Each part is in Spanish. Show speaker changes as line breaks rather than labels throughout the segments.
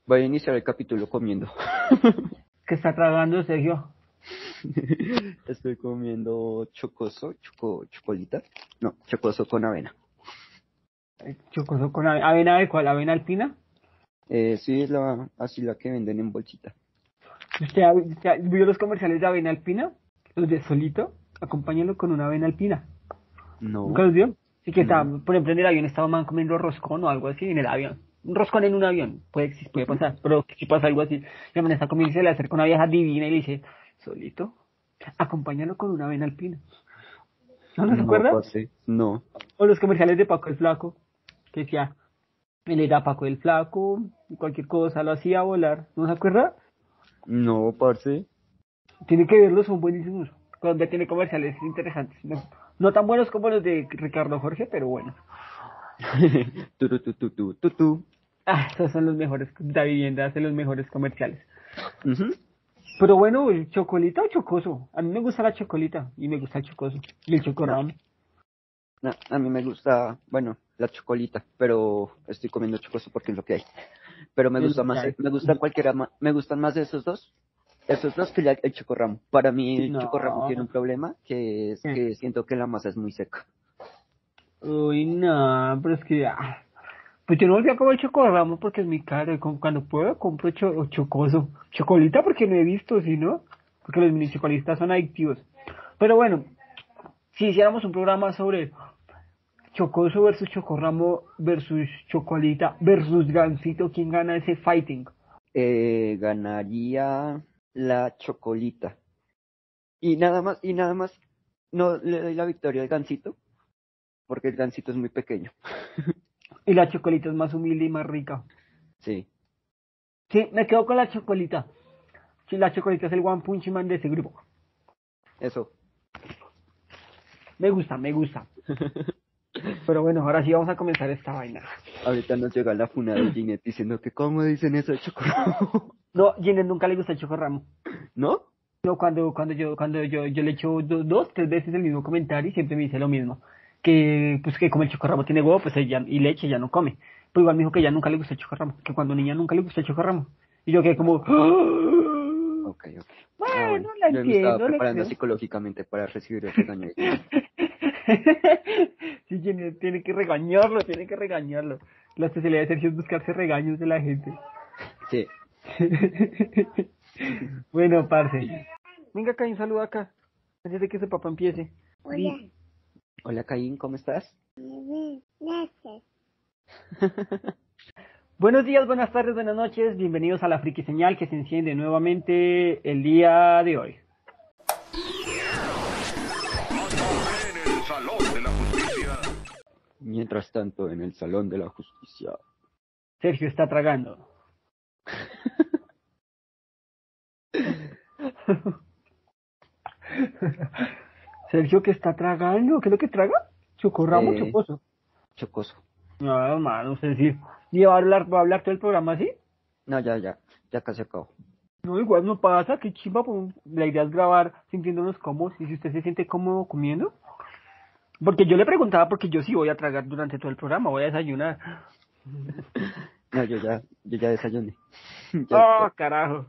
Voy a iniciar el capítulo comiendo.
¿Qué está tragando, Sergio?
Estoy comiendo chocolita. No, chocoso con avena.
Chocoso con avena de cuál, avena alpina.
Sí, es así la que venden en bolsita.
¿Usted vio los comerciales de avena alpina? Los de Solito. Acompáñalo con una avena alpina. ¿Nunca
No,
los vio? Sí que está,
no.
por ejemplo, en el avión estaba man comiendo roscón o algo así en el avión. Un roscón en un avión, puede pasar, pero si pasa algo así. Y la man está comiendo y se le acerca una vieja divina y le dice, Solito, acompáñalo con una avena alpina. ¿No se
No,
acuerda?
parce, no.
O los comerciales de Paco el Flaco, que decía, él era Paco el Flaco, y cualquier cosa lo hacía volar. ¿No se acuerda?
No, parce.
Tiene que verlos, son buenísimos. Colombia tiene comerciales interesantes. No tan buenos como los de Ricardo Jorge, pero bueno.
Tu.
Esos son los mejores. Da Vivienda hace los mejores comerciales.
Ujú.
Pero bueno, ¿el chocolita o chocoso? A mí me gusta la chocolita y me gusta el chocoso. Y el
No,
chocorramo.
no, a mí me gusta, bueno, la chocolita, pero estoy comiendo chocoso porque es lo que hay. Pero me
Es
gusta
lo que
más,
hay.
me gustan cualquiera más, me gustan más esos dos. Esos dos que el chocorramo. Para mí el chocorramo tiene un
No.
problema, que es
¿Qué?
que siento que la masa es muy seca.
Uy, no, pero es que... pues yo no volví a comer chocorramo porque es muy caro. Y cuando puedo compro chocoso. Chocolita porque no he visto, si no. Porque los mini chocolistas son adictivos. Pero bueno, si hiciéramos un programa sobre chocoso versus chocorramo versus chocolita versus gansito, ¿quién gana ese fighting?
Ganaría la chocolita. Y nada más, no le doy la victoria al gansito, porque el gansito es muy pequeño.
Y la chocolita es más humilde y más rica.
Sí,
Sí, me quedo con la chocolita. Sí, la chocolita es el One Punch Man de ese grupo.
eso.
Me gusta, me gusta. Pero bueno, ahora sí vamos a comenzar esta vaina.
Ahorita nos llega la funa de Ginette diciendo que cómo dicen eso de chocorramo.
No, Jenner nunca le gusta el chocorramo.
¿No?
No, cuando yo le echo dos, tres veces el mismo comentario y siempre me dice lo mismo. Que pues que como el chocorramo tiene huevo, pues ella y leche ya no come. Pero igual me dijo que ya nunca le gusta el chocorramo, que cuando niña nunca le gusta el chocorramo. Y yo quedé como,
Ok. Ah, bueno.
bueno, la
Yo me estaba
entiendo, le
preparando
creo.
psicológicamente para recibir el regaño de Ginette.
Sí, tiene que regañarlo, tiene que regañarlo. La especialidad de Sergio es buscarse regaños de la gente.
Sí.
Bueno, parce. Venga acá y saluda acá. Antes de que ese papá empiece.
Hola.
Hola, Caín, ¿cómo estás?
Gracias.
Buenos días, buenas tardes, buenas noches. Bienvenidos a la Friki Señal que se enciende nuevamente el día de hoy.
En el Salón de la Justicia.
Mientras tanto, en el Salón de la Justicia.
Sergio está tragando. Sergio, ¿qué está tragando? ¿Qué es lo que traga? ¿Chocorramo o chocoso?
Chocoso.
No, mano, usted sí. ¿Y va a hablar todo el programa así?
No, ya casi acabo.
No, igual no pasa, qué chimba, pues, la idea es grabar sintiéndonos cómodos y si usted se siente cómodo comiendo. Porque yo le preguntaba porque yo sí voy a tragar durante todo el programa, voy a desayunar.
No, yo ya desayuné. Ya
¡Oh,
está.
carajo!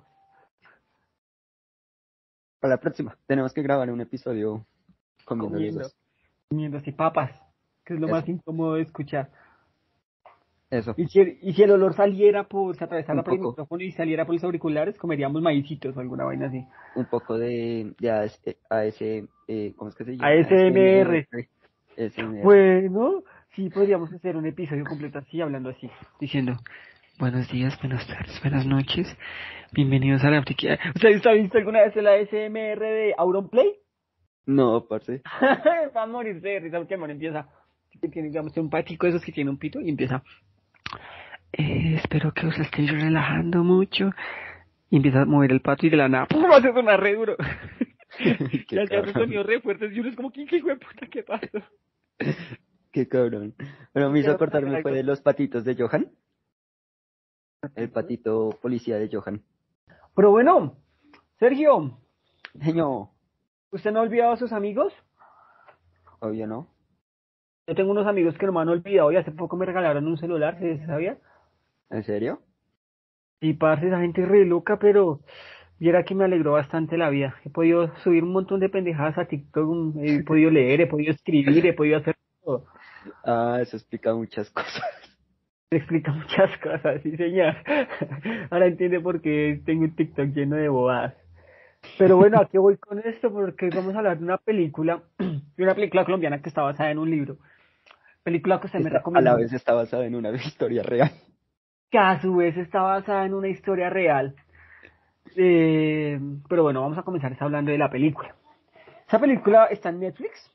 Para la próxima, tenemos que grabar un episodio comiendo los
Comiendo,
dos.
comiendo así papas, que es lo más
Eso,
incómodo de escuchar.
eso.
Y si el olor saliera se atravesara
Un
por el
poco,
micrófono y saliera por los auriculares, comeríamos maicitos o alguna vaina así.
un poco de ¿cómo es que se llama?
ASMR.
ASMR. ASMR.
Bueno, sí podríamos hacer un episodio completo así, hablando así, diciendo buenos días, buenas tardes, buenas noches, bienvenidos a la Friki. ¿Usted ha visto alguna vez el ASMR de Auronplay?
No, parce.
Va a morirse de risa porque el man empieza, que tiene, digamos, un patico de esos que tiene un pito y empieza, espero que os estéis relajando mucho, y empieza a mover el pato y de la nada, ¡pum!, hace sonar re duro. Y
Qué
hace
cabrón.
sonidos re fuertes y uno es como, ¿qué hijo de puta, qué pasó?
Qué cabrón. Pero me hizo
¿Quieres hacer
acordarme fue
algo?
de los patitos de Johan. El patito policía de Johan.
Pero bueno, Sergio,
Señor,
¿usted no ha olvidado a sus amigos?
obvio no.
Yo tengo unos amigos que no me han olvidado y hace poco me regalaron un celular, ¿sí sabía?
¿En serio?
Y parce, esa gente es re loca, pero viera que me alegró bastante la vida. He podido subir un montón de pendejadas a TikTok, he podido leer, he podido escribir, he podido hacer todo.
Ah, eso explica muchas cosas.
Me explica muchas cosas, sí señor. Ahora entiende por qué tengo un TikTok lleno de bobadas. Pero bueno, ¿a qué voy con esto? Porque hoy vamos a hablar de una película colombiana que está basada en un libro. Película que usted me
A la
recomendó,
vez está basada en una historia real.
que a su vez está basada en una historia real. Eh, pero bueno, vamos a comenzar hablando de la película. Esa película está en Netflix,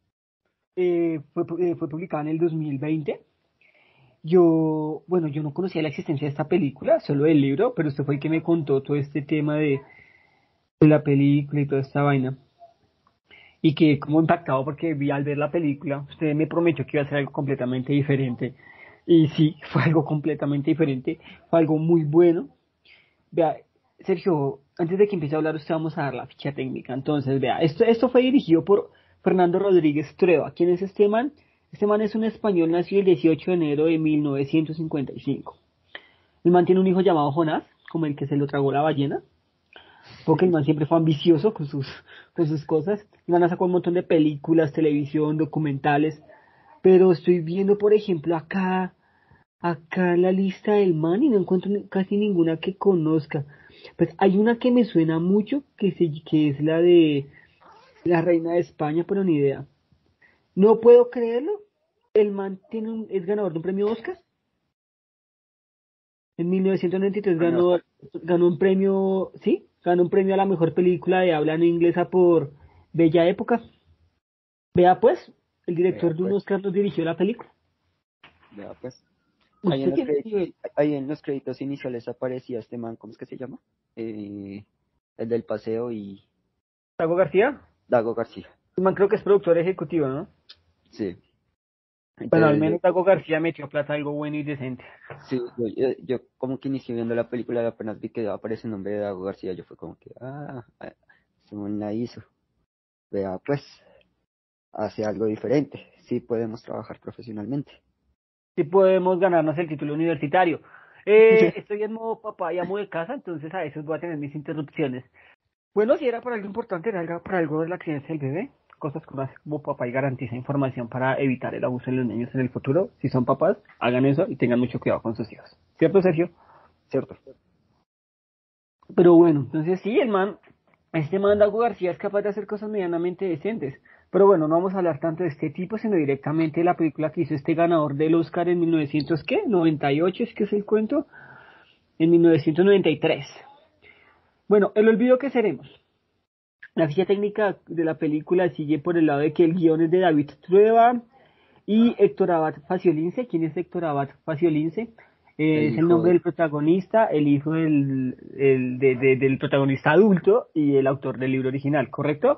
fue publicada en el 2020. Bueno, yo no conocía la existencia de esta película, solo del libro, pero usted fue el que me contó todo este tema de la película y toda esta vaina. Y que como impactado porque vi al ver la película, usted me prometió que iba a ser algo completamente diferente. Y sí, fue algo completamente diferente, fue algo muy bueno. Vea, Sergio, antes de que empiece a hablar, usted vamos a dar la ficha técnica. Entonces, vea, esto fue dirigido por Fernando Rodríguez Trueba. ¿Quién es este man? Este man es un español nacido el 18 de enero de 1955. El man tiene un hijo llamado Jonás, como el que se lo tragó la ballena, porque el man siempre fue ambicioso con sus cosas. El man ha sacado un montón de películas, televisión, documentales, pero estoy viendo, por ejemplo, acá la lista del man y no encuentro casi ninguna que conozca. Pues hay una que me suena mucho, que es la de la Reina de España, pero ni idea. No puedo creerlo. El man es ganador de un premio Oscar. En 1993
Bueno,
ganó un premio, sí, ganó un premio a la mejor película de habla no inglesa por Bella Época. Vea pues, el
vea
director de un
pues,
Oscar nos dirigió la película.
vea pues.
¿Usted tiene nivel?
Ahí en los créditos iniciales aparecía este man, ¿cómo es que se llama? El del paseo y
Tago García?
Dago García.
El man creo que es productor ejecutivo, ¿no?
Sí.
Bueno, al
Entonces,
menos Tago García metió plata algo bueno y decente.
sí, yo como que inicié viendo la película y apenas vi que aparece el nombre de Dago García, yo fue como que, según la hizo. Vea, pues, hace algo diferente. Sí podemos trabajar profesionalmente.
Si podemos ganarnos el título universitario. Estoy en modo papá y amo de casa, entonces a veces voy a tener mis interrupciones. Bueno, si era para algo importante, era para algo de la crianza del bebé. Cosas como papá y garantiza información para evitar el abuso de los niños en el futuro. Si son papás, hagan eso y tengan mucho cuidado con sus hijos. ¿Cierto, Sergio?
¿Cierto?
Pero bueno, entonces sí, este man Dago García es capaz de hacer cosas medianamente decentes. Pero bueno, no vamos a hablar tanto de este tipo, sino directamente de la película que hizo este ganador del Oscar en 1900, ¿qué? 98 es que es el cuento, en 1993. Bueno, El olvido que seremos. La ficha técnica de la película sigue por el lado de que el guion es de David Trueba y Héctor Abad Faciolince. ¿Quién es Héctor Abad Faciolince?
El
Es el
hijo
nombre
de,
del protagonista, el hijo del protagonista adulto y el autor del libro original, ¿correcto?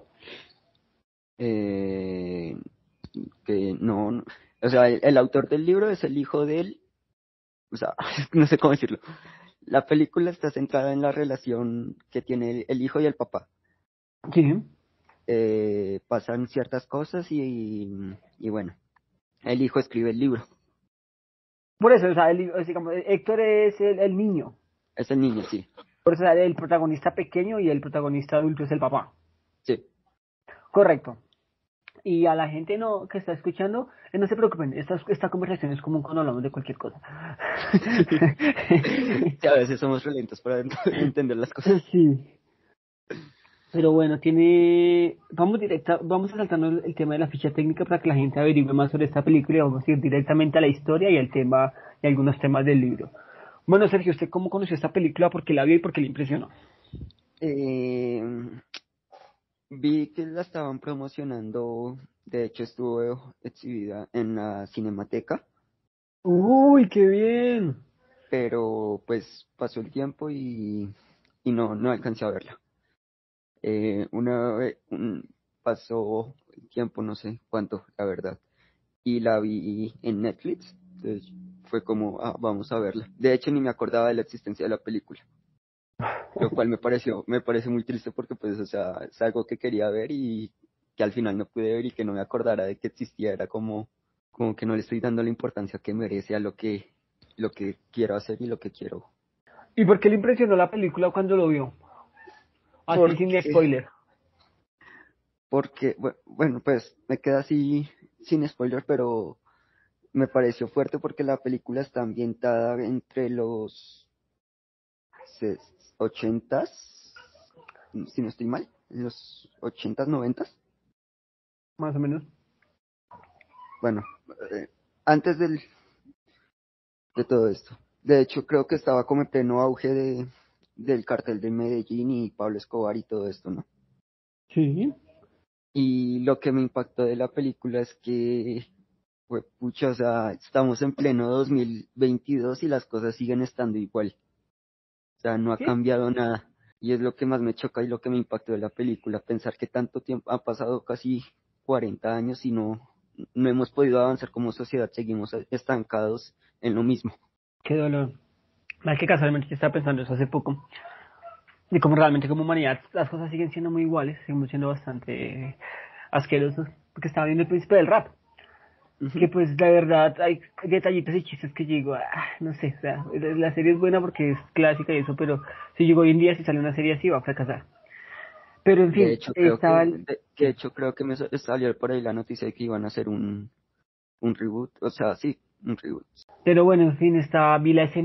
eh, que no, o sea, el autor del libro es el hijo de él, o sea, no sé cómo decirlo. La película está centrada en la relación que tiene el hijo y el papá.
Sí.
Pasan ciertas cosas y bueno, el hijo escribe el libro.
Por eso, o sea, digamos, Héctor es el niño.
Es el niño, sí.
Por eso, o sea, el protagonista pequeño y el protagonista adulto es el papá.
Sí.
Correcto. Y a la gente no que está escuchando, no se preocupen, esta conversación es común cuando hablamos de cualquier cosa.
Sí, a veces somos re lentos para entender las cosas.
Sí. Pero bueno, vamos a saltarnos el tema de la ficha técnica para que la gente averigüe más sobre esta película y vamos a ir directamente a la historia y al tema y algunos temas del libro. Bueno, Sergio, ¿usted cómo conoció esta película? ¿Por qué la vio y por qué le impresionó?
Eh, Vi que la estaban promocionando, de hecho estuvo exhibida en la Cinemateca,
Uy, qué bien.
pero pues pasó el tiempo y no alcancé a verla. Una vez pasó el tiempo, no sé cuánto, la verdad, y la vi en Netflix, entonces fue como, vamos a verla. De hecho ni me acordaba de la existencia de la película, lo cual me parece muy triste porque pues, o sea, es algo que quería ver y que al final no pude ver y que no me acordara de que existía, era como que no le estoy dando la importancia que merece a lo que quiero hacer y lo que quiero.
¿Y por qué le impresionó la película cuando lo vio? Así sin
Porque,
spoiler.
bueno, pues me queda así sin spoiler, pero me pareció fuerte porque la película está ambientada entre los ses- ochentas, si no estoy mal, en los ochentas, noventas.
Más o menos.
Bueno, eh, antes de todo esto. De hecho, creo que estaba como en pleno auge del cartel de Medellín y Pablo Escobar y todo esto, ¿no?
Sí.
Y lo que me impactó de la película es que, pues, pucha, o sea, estamos en pleno 2022 y las cosas siguen estando igual. O sea, no ha
Sí.
cambiado nada. Y es lo que más me choca y lo que me impactó de la película, pensar que tanto tiempo, ha pasado casi 40 años y no hemos podido avanzar como sociedad, seguimos estancados en lo mismo.
Qué dolor. Más que casualmente yo estaba pensando eso hace poco. Y como realmente como humanidad las cosas siguen siendo muy iguales, seguimos siendo bastante asquerosos. Porque estaba viendo El Príncipe del Rap. Que
Ujú.
pues la verdad hay detallitos y chistes que yo digo, no sé, o sea, la serie es buena porque es clásica y eso, pero si llegó hoy en día, si sale una serie así va a fracasar. Pero en
De
fin,
hecho, creo
estaba
que,
el...
de hecho, creo que me salió por ahí la noticia de que iban a hacer un reboot, o sea, sí, un reboot.
Pero bueno, en fin, estaba,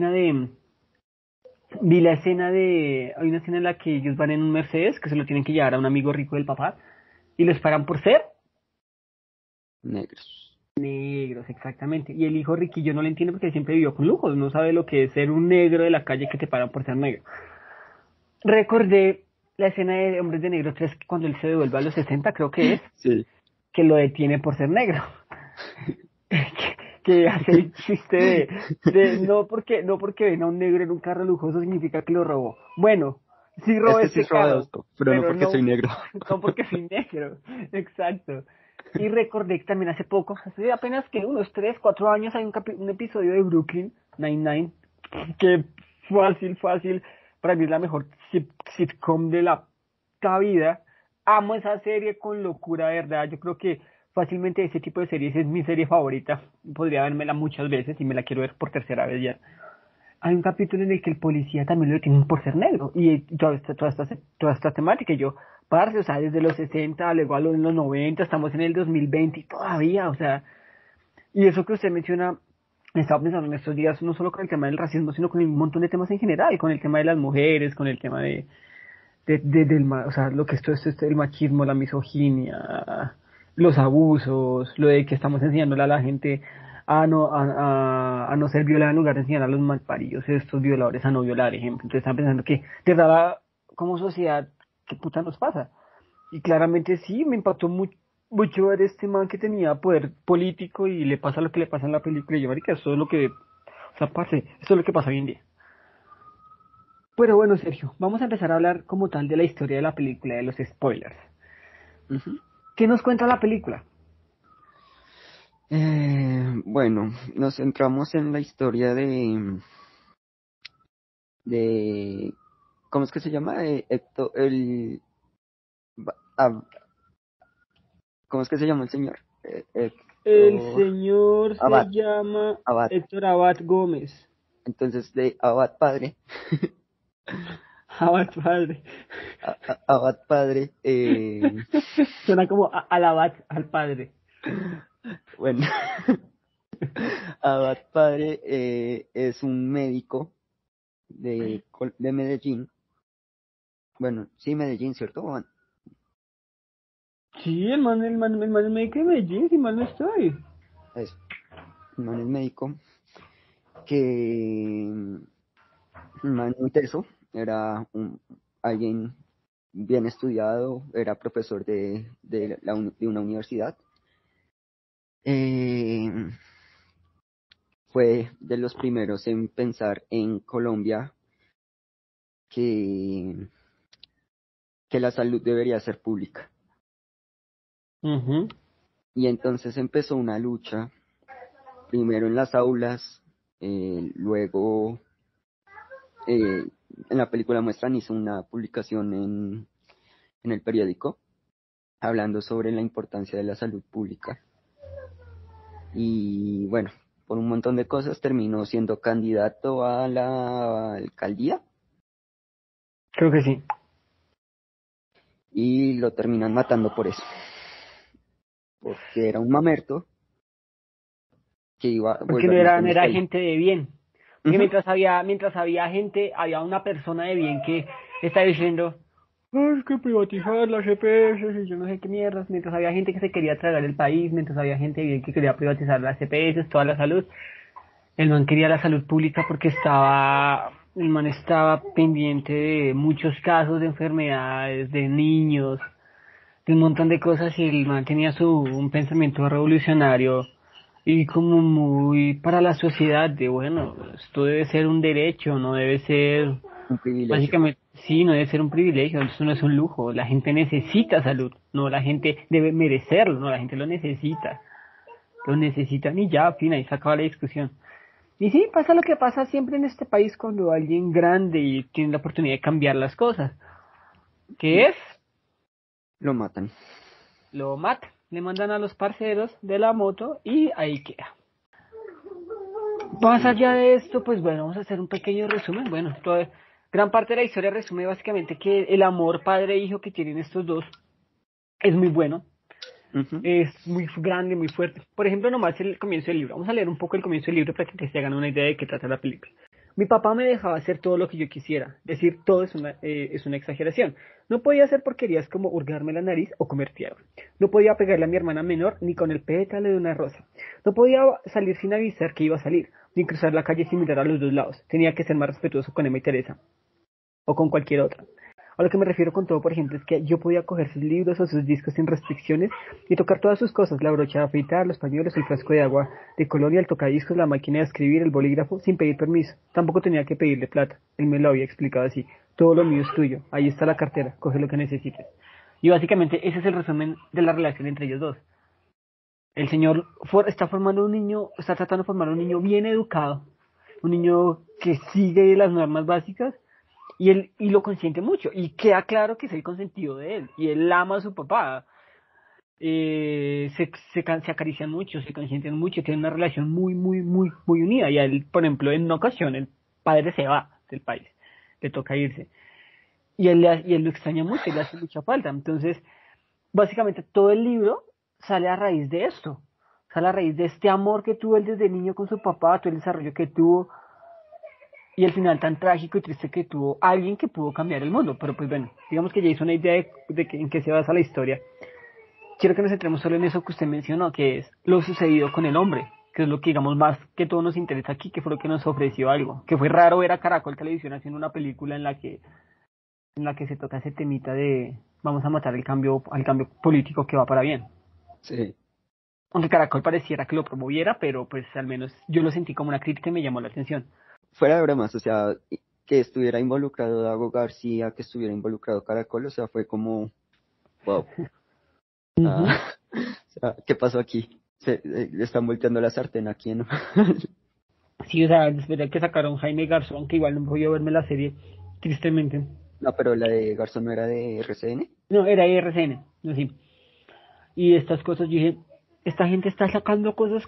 hay una escena en la que ellos van en un Mercedes, que se lo tienen que llevar a un amigo rico del papá, y los pagan por ser
Negros.
negros, exactamente. Y el hijo riquillo no lo entiende porque siempre vivió con lujos, no sabe lo que es ser un negro de la calle que te pagan por ser negro. Recordé la escena de Hombres de Negro 3 cuando él se devuelve a los 60 creo que es,
Sí.
que lo detiene por ser negro. que hace el chiste de no porque ven a un negro en un carro lujoso significa que lo robó. Bueno, sí robó
Este sí
este
es roba
carro,
esto, pero no
pero
porque soy
no,
negro.
no porque soy negro. Exacto. Y recordé que también hace poco, hace apenas que unos 3 4 años, hay un episodio de Brooklyn Nine-Nine que fácil, para mí es la mejor sitcom de la vida. Amo esa serie con locura, de verdad. Yo creo que fácilmente ese tipo de series es mi serie favorita. Podría vérmela muchas veces y me la quiero ver por tercera vez ya. Hay un capítulo en el que el policía también lo detienen por ser negro. Y toda esta temática. Y yo, parce, o sea, desde los 60, luego a los 90, estamos en el 2020 y todavía, o sea. Y eso que usted menciona, estaba pensando en estos días, no solo con el tema del racismo, sino con un montón de temas en general, con el tema de las mujeres, con el tema o sea, lo que esto, el machismo, la misoginia, los abusos, lo de que estamos enseñándole a la gente a no ser violada en lugar de enseñar a los malparidos, estos violadores a no violar, ejemplo. Entonces están pensando que, de verdad, como sociedad, ¿qué puta nos pasa? Y claramente sí, me impactó mucho ver este man que tenía poder político y le pasa lo que le pasa en la película. Y yo, marica, eso es lo que, o sea, parce, eso es lo que pasa hoy en día. Pero bueno, Sergio, vamos a empezar a hablar como tal de la historia de la película, de los spoilers.
Ujú.
¿Qué nos cuenta la película?
Bueno, nos centramos en la historia de, ¿cómo es que se llama? Héctor, Ba- Ab- ¿cómo es que se llama el señor?
El
Héctor
señor se
Abad,
llama
Abad.
Héctor Abad Gómez.
Entonces, de Abad padre,
Abad padre.
Abad padre,
Suena como al Abad, al padre.
bueno, Abad padre es un médico de Medellín. Bueno, sí, Medellín, ¿cierto? Bueno,
Sí, el man es médico de Medellín, si mal no estoy.
eso, el man es médico que un man muy teso, era alguien bien estudiado, era profesor de una universidad. Eh, Fue de los primeros en pensar en Colombia que, que la salud debería ser pública.
Ujú.
Y entonces empezó una lucha, primero en las aulas, luego en la película muestran, hizo una publicación en el periódico hablando sobre la importancia de la salud pública. Y bueno, por un montón de cosas terminó siendo candidato a la alcaldía
Creo que sí.
y lo terminan matando por eso, porque era un mamerto que iba a
Porque
volver
no era
ahí.
gente de bien. Porque
Ujú.
mientras había gente, había una persona de bien que está diciendo, es que privatizar las EPS y yo no sé qué mierdas. Mientras había gente que se quería tragar el país, mientras había gente de bien que quería privatizar las EPS, toda la salud. El man quería la salud pública porque el man estaba pendiente de muchos casos de enfermedades, de niños, de un montón de cosas y el man tenía un pensamiento revolucionario y como muy para la sociedad de bueno, esto debe ser un derecho, no debe ser,
Un privilegio.
básicamente, sí, no debe ser un privilegio, esto no es un lujo, la gente necesita salud, no la gente debe merecerlo, no, la gente lo necesitan y ya, fin, ahí se acaba la discusión. Y sí, pasa lo que pasa siempre en este país cuando alguien grande y tiene la oportunidad de cambiar las cosas, que es
Lo matan.
lo matan, le mandan a los parceros de la moto y ahí queda. Más
Sí.
allá de esto, pues bueno, vamos a hacer un pequeño resumen. Bueno, gran parte de la historia resume básicamente que el amor padre-hijo que tienen estos dos es muy bueno,
Ujú.
es muy grande, muy fuerte. Por ejemplo, nomás el comienzo del libro. Vamos a leer un poco el comienzo del libro para que se hagan una idea de qué trata la película. Mi papá me dejaba hacer todo lo que yo quisiera. Decir todo es una exageración. No podía hacer porquerías como hurgarme la nariz o comer tierra. No podía pegarle a mi hermana menor ni con el pétalo de una rosa. No podía salir sin avisar que iba a salir, ni cruzar la calle sin mirar a los dos lados. Tenía que ser más respetuoso con Emma y Teresa, o con cualquier otra. A lo que me refiero con todo, por ejemplo, es que yo podía coger sus libros o sus discos sin restricciones y tocar todas sus cosas, la brocha de afeitar, los pañuelos, el frasco de agua de colonia, el tocadiscos, la máquina de escribir, el bolígrafo, sin pedir permiso. Tampoco tenía que pedirle plata. Él me lo había explicado así. Todo lo mío es tuyo. Ahí está la cartera. Coge lo que necesites. Y básicamente ese es el resumen de la relación entre ellos dos. El señor está formando un niño, está tratando de formar un niño bien educado, un niño que sigue las normas básicas y lo consiente mucho y queda claro que es el consentido de él y él ama a su papá. Se acarician mucho, se consienten mucho, tienen una relación muy unida y a él, por ejemplo, en una ocasión el padre se va del país, le toca irse y él lo extraña mucho y le hace mucha falta. Entonces básicamente todo el libro sale a raíz de esto, sale a raíz de este amor que tuvo él desde niño con su papá, todo el desarrollo que tuvo y el final tan trágico y triste que tuvo alguien que pudo cambiar el mundo. Pero pues bueno, digamos que ya hizo una idea en qué se basa la historia. Quiero que nos centremos solo en eso que usted mencionó, que es lo sucedido con el hombre, que es lo que digamos más que todo nos interesa aquí, que fue lo que nos ofreció algo, que fue raro ver a Caracol Televisión haciendo una película en la que se toca ese temita de vamos a matar al cambio político que va para bien.
Sí.
Aunque Caracol pareciera que lo promoviera, pero pues al menos yo lo sentí como una crítica y me llamó la atención.
Fuera de bromas, o sea, que estuviera involucrado Dago García, que estuviera involucrado Caracol, o sea, fue como, wow. Ah,
Uh-huh.
o sea, ¿qué pasó aquí? Le están volteando la sartén aquí, ¿no?
Sí, o sea, después de que sacaron Jaime Garzón, que igual no podía verme la serie, tristemente.
No, pero la de Garzón no era de RCN.
No, era RCN, no sí. Y estas cosas, yo dije, esta gente está sacando cosas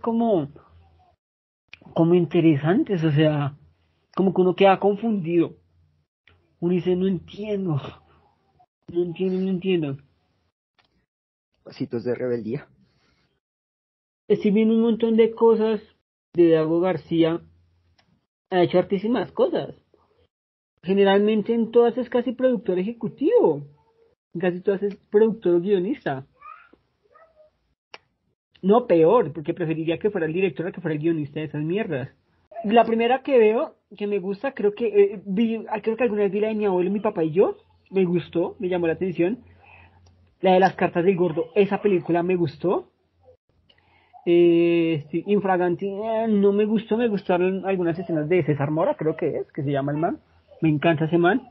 como interesantes, o sea, como que uno queda confundido. Uno dice, no entiendo.
Pasitos de rebeldía.
Estoy viendo un montón de cosas de Dago García, ha hecho hartísimas cosas. Generalmente en todas es casi productor ejecutivo, en casi todas es productor o guionista. No, peor, porque preferiría que fuera el director a que fuera el guionista de esas mierdas. La primera que veo, que me gusta, creo que alguna vez vi la de mi abuelo, mi papá y yo, me gustó, me llamó la atención. La de las cartas del gordo, esa película me gustó. Sí, Infraganti, no me gustó, me gustaron algunas escenas de César Mora, creo que se llama el man. Me encanta ese man.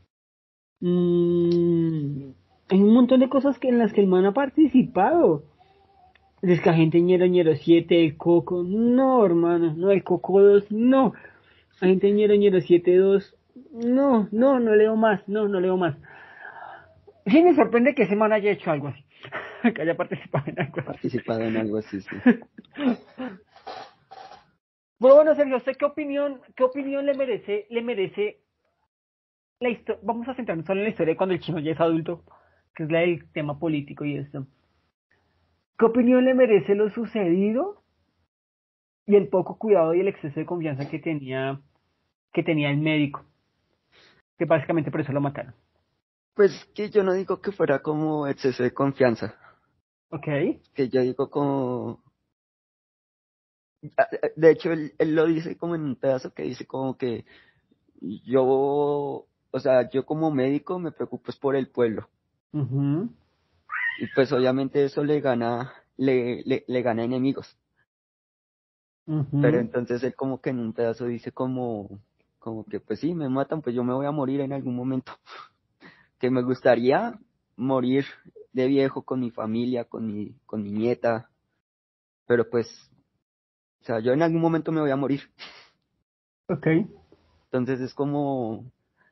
Hay un montón de cosas en las que el man ha participado. Agente Ñero 7, el Coco, no hermano, no, el Coco 2, no. Agente Ñero 7 2, no leo más, no leo más. Sí me sorprende que ese man haya hecho algo así, que haya participado en algo así.
Participado en algo así, sí.
Bueno, Sergio, ¿usted qué opinión le merece la historia? Vamos a centrarnos solo en la historia de cuando el chino ya es adulto, que es la del tema político y esto. ¿Qué opinión le merece lo sucedido y el poco cuidado y el exceso de confianza que tenía el médico? Que básicamente por eso lo mataron.
Pues que yo no digo que fuera como exceso de confianza,
¿Ok?
que yo digo como, de hecho él lo dice como en un pedazo que dice como que yo, o sea, yo como médico me preocupo es por el pueblo.
Ujú,
Y pues obviamente eso le gana enemigos. Pero
ujú.
entonces él como que en un pedazo dice como que pues sí, me matan, pues yo me voy a morir en algún momento. Que me gustaría morir de viejo con mi familia, con mi nieta. Pero pues, o sea, yo en algún momento me voy a morir.
Ok.
Entonces es como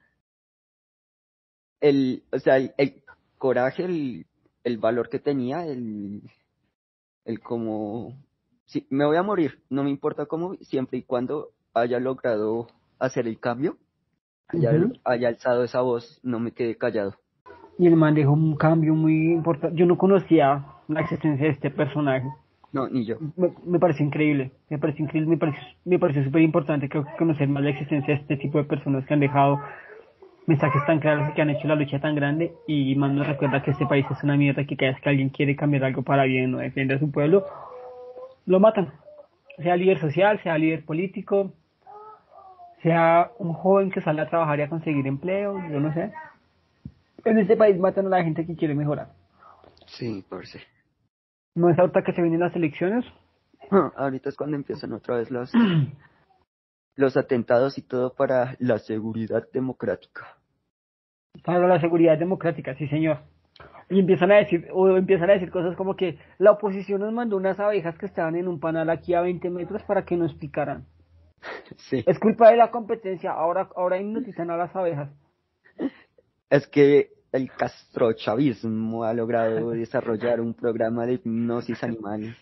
o sea, el coraje, el valor que tenía, el como, sí, me voy a morir, no me importa cómo, siempre y cuando haya logrado hacer el cambio,
Ujú.
haya alzado esa voz, no me quedé callado.
Y el man dejó un cambio muy importante. Yo no conocía la existencia de este personaje.
No, ni yo.
Me parece increíble, me parece increíble, me pareció súper importante conocer más la existencia de este tipo de personas que han dejado mensajes tan claros y que han hecho la lucha tan grande y más nos recuerda que este país es una mierda que cada vez que alguien quiere cambiar algo para bien o defiende a su pueblo, lo matan. Sea líder social, sea líder político, sea un joven que sale a trabajar y a conseguir empleo, yo no sé. En este país matan a la gente que quiere mejorar.
Sí, por sí.
No es ahorita que se vienen las elecciones.
Ahorita es cuando empiezan otra vez los atentados y todo para la seguridad democrática.
Para la seguridad democrática, sí señor. Y empiezan a decir cosas como que la oposición nos mandó unas abejas que estaban en un panal aquí a 20 metros para que nos picaran.
Sí,
Es culpa de la competencia, ahora hipnotizan a las abejas.
es que el castrochavismo ha logrado desarrollar un programa de hipnosis animal.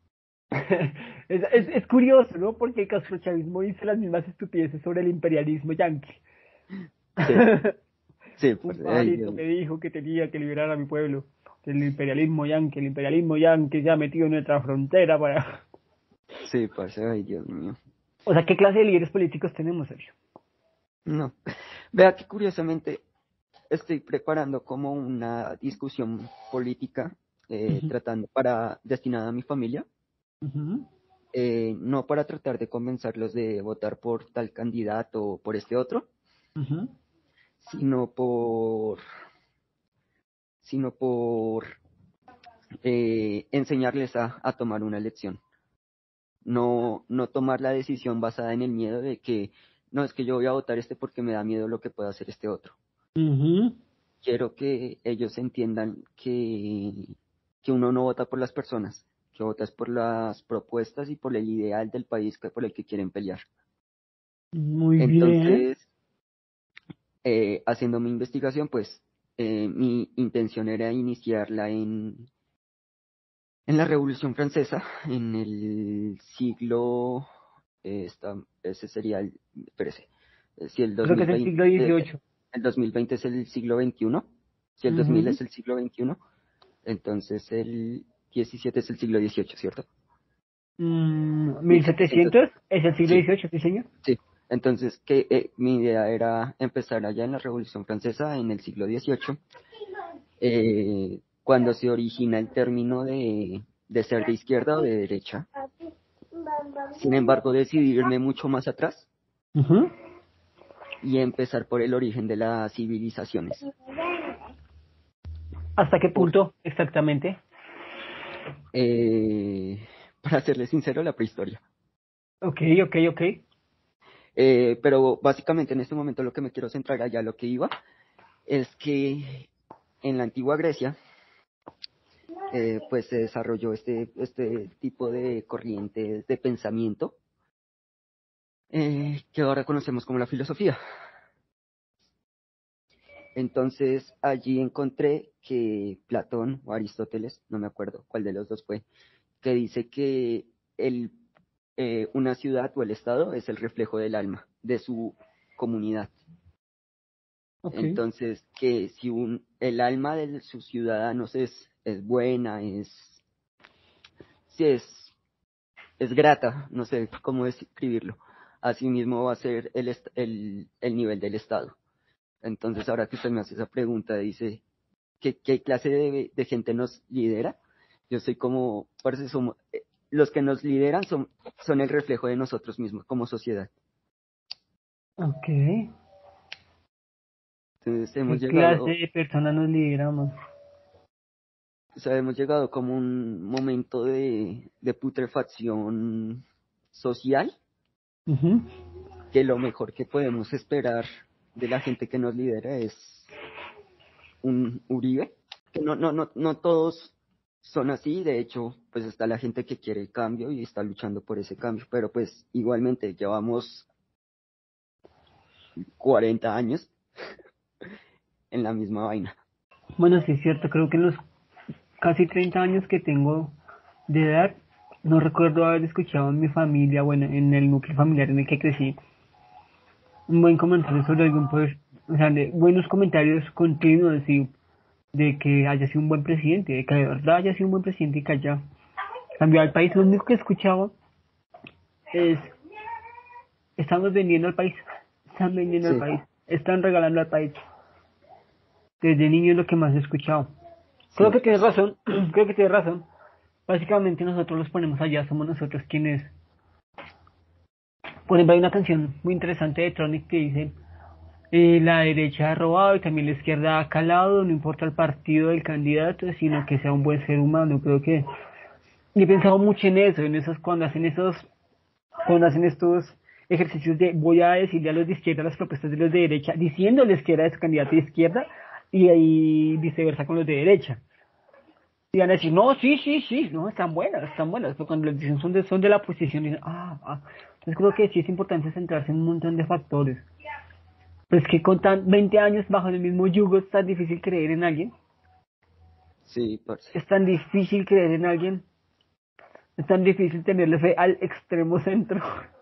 Es curioso, ¿no? Porque el castrochavismo dice las mismas estupideces sobre el imperialismo yanqui.
Sí, sí,
Un
ay,
pajarito
Dios,
me dijo que tenía que liberar a mi pueblo el imperialismo yanqui se ha metido en nuestra frontera para...
sí, parce, ay, Dios mío.
O sea, ¿qué clase de líderes políticos tenemos, Sergio?
No. Vea que curiosamente estoy preparando como una discusión política
Ujú,
tratando destinada a mi familia,
ujú,
no para tratar de convencerlos de votar por tal candidato o por este otro,
ujú.
sino por enseñarles a tomar una elección. No tomar la decisión basada en el miedo de que no es que yo voy a votar este porque me da miedo lo que pueda hacer este otro.
Ujú.
Quiero que ellos entiendan que uno no vota por las personas, que votas por las propuestas y por el ideal del país por el que quieren pelear.
Muy bien.
Entonces, haciendo mi investigación, pues mi intención era iniciarla en la Revolución Francesa, en el siglo, ese sería espérese, si el
Creo que es el
2020,
siglo XVIII.
el 2020 es el siglo XXI, si el 2000
Ujú.
es el siglo XXI, entonces el 17 es el siglo XVIII, ¿cierto? 1700,
1700 es el siglo
sí,
XVIII, sí, señor.
sí. Entonces, mi idea era empezar allá en la Revolución Francesa, en el siglo XVIII, cuando se origina el término de ser de izquierda o de derecha. Sin embargo, decidí irme mucho más atrás
Ujú.
y empezar por el origen de las civilizaciones.
¿Hasta qué
Por,
punto exactamente?
para serles sincero, la prehistoria.
Ok, ok, ok.
Pero básicamente en este momento lo que me quiero centrar allá, lo que iba, es que en la antigua Grecia, pues se desarrolló este tipo de corrientes de pensamiento que ahora conocemos como la filosofía. Entonces allí encontré que Platón o Aristóteles, no me acuerdo cuál de los dos fue, que dice que el una ciudad o el estado es el reflejo del alma de su comunidad.
Okay.
Entonces, que si el alma de sus ciudadanos es buena, si es grata, no sé cómo describirlo, así mismo va a ser el nivel del estado. Entonces, ahora que usted me hace esa pregunta, dice, ¿qué clase de gente nos lidera? Yo soy como, parece somos, los que nos lideran son el reflejo de nosotros mismos como sociedad.
Okay.
Entonces hemos
¿Qué
llegado,
clase de personas nos lideramos?
o sea, hemos llegado como un momento de putrefacción social,
Uh-huh.
que lo mejor que podemos esperar de la gente que nos lidera es un Uribe, que no todos son así, de hecho, pues está la gente que quiere el cambio y está luchando por ese cambio, pero pues igualmente llevamos 40 años en la misma vaina.
Bueno, sí es cierto, creo que en los casi 30 años que tengo de edad, no recuerdo haber escuchado en mi familia, bueno, en el núcleo familiar en el que crecí, un buen comentario sobre algún, pues, o sea, de buenos comentarios continuos y de que haya sido un buen presidente, de que de verdad haya sido un buen presidente y que haya cambiado al país. Lo único que he escuchado es, estamos vendiendo al país, están vendiendo al
Sí,
país, están regalando al país. Desde niño es lo que más he escuchado. Creo
sí,
que tienes razón, creo que tienes razón. Básicamente nosotros los ponemos allá, somos nosotros quienes... Por ejemplo, hay una canción muy interesante de Tronic que dice la derecha ha robado y también la izquierda ha calado, no importa el partido del candidato, sino que sea un buen ser humano. Creo que... Y he pensado mucho en eso, cuando hacen estos ejercicios de voy a decirle a los de izquierda las propuestas de los de derecha, diciéndoles que era ese candidato de izquierda, y ahí viceversa con los de derecha. Y van a decir, no, sí, no, están buenas, pero cuando les dicen son de la oposición, dicen, entonces creo que sí es importante centrarse en un montón de factores. Pero es que con 20 años bajo el mismo yugo es tan difícil creer en alguien,
sí, parce.
es tan difícil creer en alguien, es tan difícil tenerle fe al extremo centro.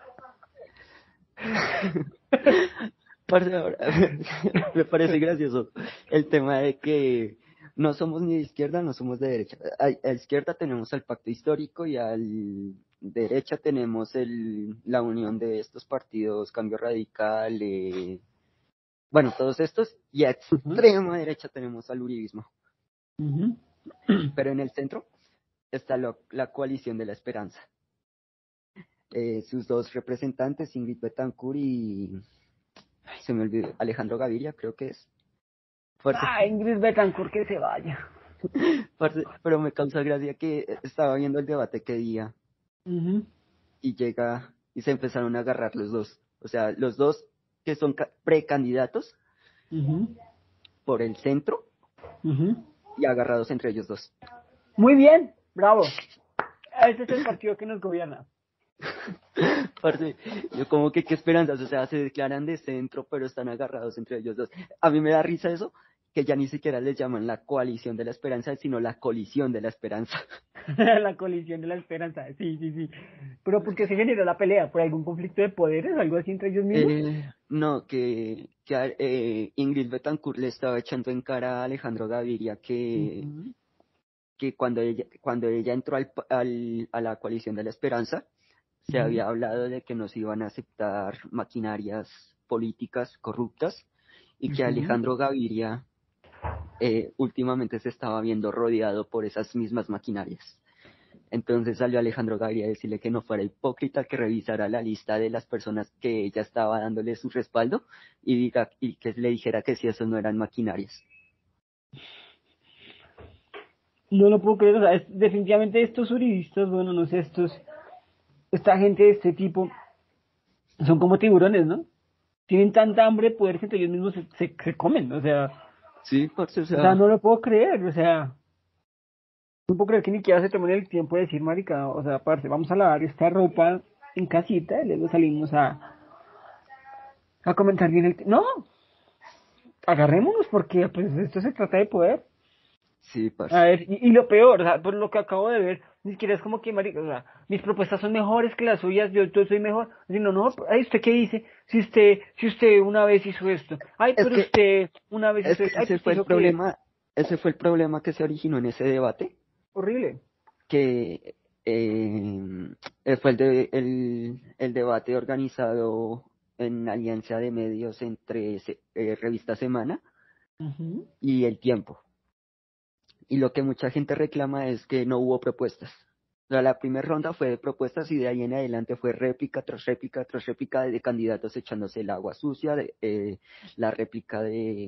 Parce, ahora, me parece gracioso el tema de que no somos ni de izquierda, no somos de derecha. A izquierda tenemos el pacto histórico y a derecha tenemos la unión de estos partidos, Cambio Radical, bueno, todos estos, y a
Uh-huh.
extrema derecha tenemos al uribismo.
Uh-huh.
Pero en el centro está la coalición de la esperanza. Sus dos representantes, Ingrid Betancourt y se me olvidó, Alejandro Gaviria, creo que es. Parce,
Ingrid Betancourt que se vaya.
parce, pero me causa gracia que estaba viendo el debate que día
Uh-huh.
y llega y se empezaron a agarrar los dos. O sea, los dos que son precandidatos
Uh-huh.
por el centro
Uh-huh.
y agarrados entre ellos dos.
Muy bien, bravo. Ese es el partido que nos gobierna.
Parce, yo como que qué esperanzas, o sea, se declaran de centro, pero están agarrados entre ellos dos. A mí me da risa eso, que ya ni siquiera les llaman la coalición de la esperanza, sino la colisión de la esperanza.
La colisión de la esperanza, sí. Pero ¿por qué se generó la pelea? ¿Por algún conflicto de poderes? ¿Algo así entre ellos mismos?
No, que Ingrid Betancourt le estaba echando en cara a Alejandro Gaviria que,
Uh-huh.
que cuando ella entró a la coalición de la esperanza, se
Uh-huh.
había hablado de que no se iban a aceptar maquinarias políticas corruptas y que
Uh-huh.
Alejandro Gaviria últimamente se estaba viendo rodeado por esas mismas maquinarias. Entonces salió Alejandro Gaviria a decirle que no fuera hipócrita, que revisara la lista de las personas que ella estaba dándole su respaldo y que le dijera que si esos no eran maquinarias.
No lo puedo creer, o sea, definitivamente estos uribistas, bueno, no sé, esta gente de este tipo son como tiburones, ¿no? Tienen tanta hambre de poder que entre ellos mismos se comen, o sea,
Sí, parce, o
O sea,
sea,
no lo puedo creer, o sea, no puedo creer que ni siquiera se tomen el tiempo de decir, marica, o sea, parce, vamos a lavar esta ropa en casita y luego salimos a comentar bien No, agarrémonos porque pues esto se trata de poder.
sí,
A
parce.
ver, y lo peor, o sea, por lo que acabo de ver, ni siquiera es como que, marica, o sea, mis propuestas son mejores que las suyas, yo soy mejor. No, no, ay, ¿usted qué dice? Si usted una vez hizo esto, ay,
Es
pero
que,
usted una vez
es
hizo
que
esto, ay, pues dijo que
ese fue el problema que se originó en ese debate,
horrible.
que fue el debate organizado en alianza de medios entre Revista Semana
Ujú.
y El Tiempo. Y lo que mucha gente reclama es que no hubo propuestas. O sea, la primera ronda fue de propuestas y de ahí en adelante fue réplica tras réplica tras réplica de candidatos echándose el agua sucia, la réplica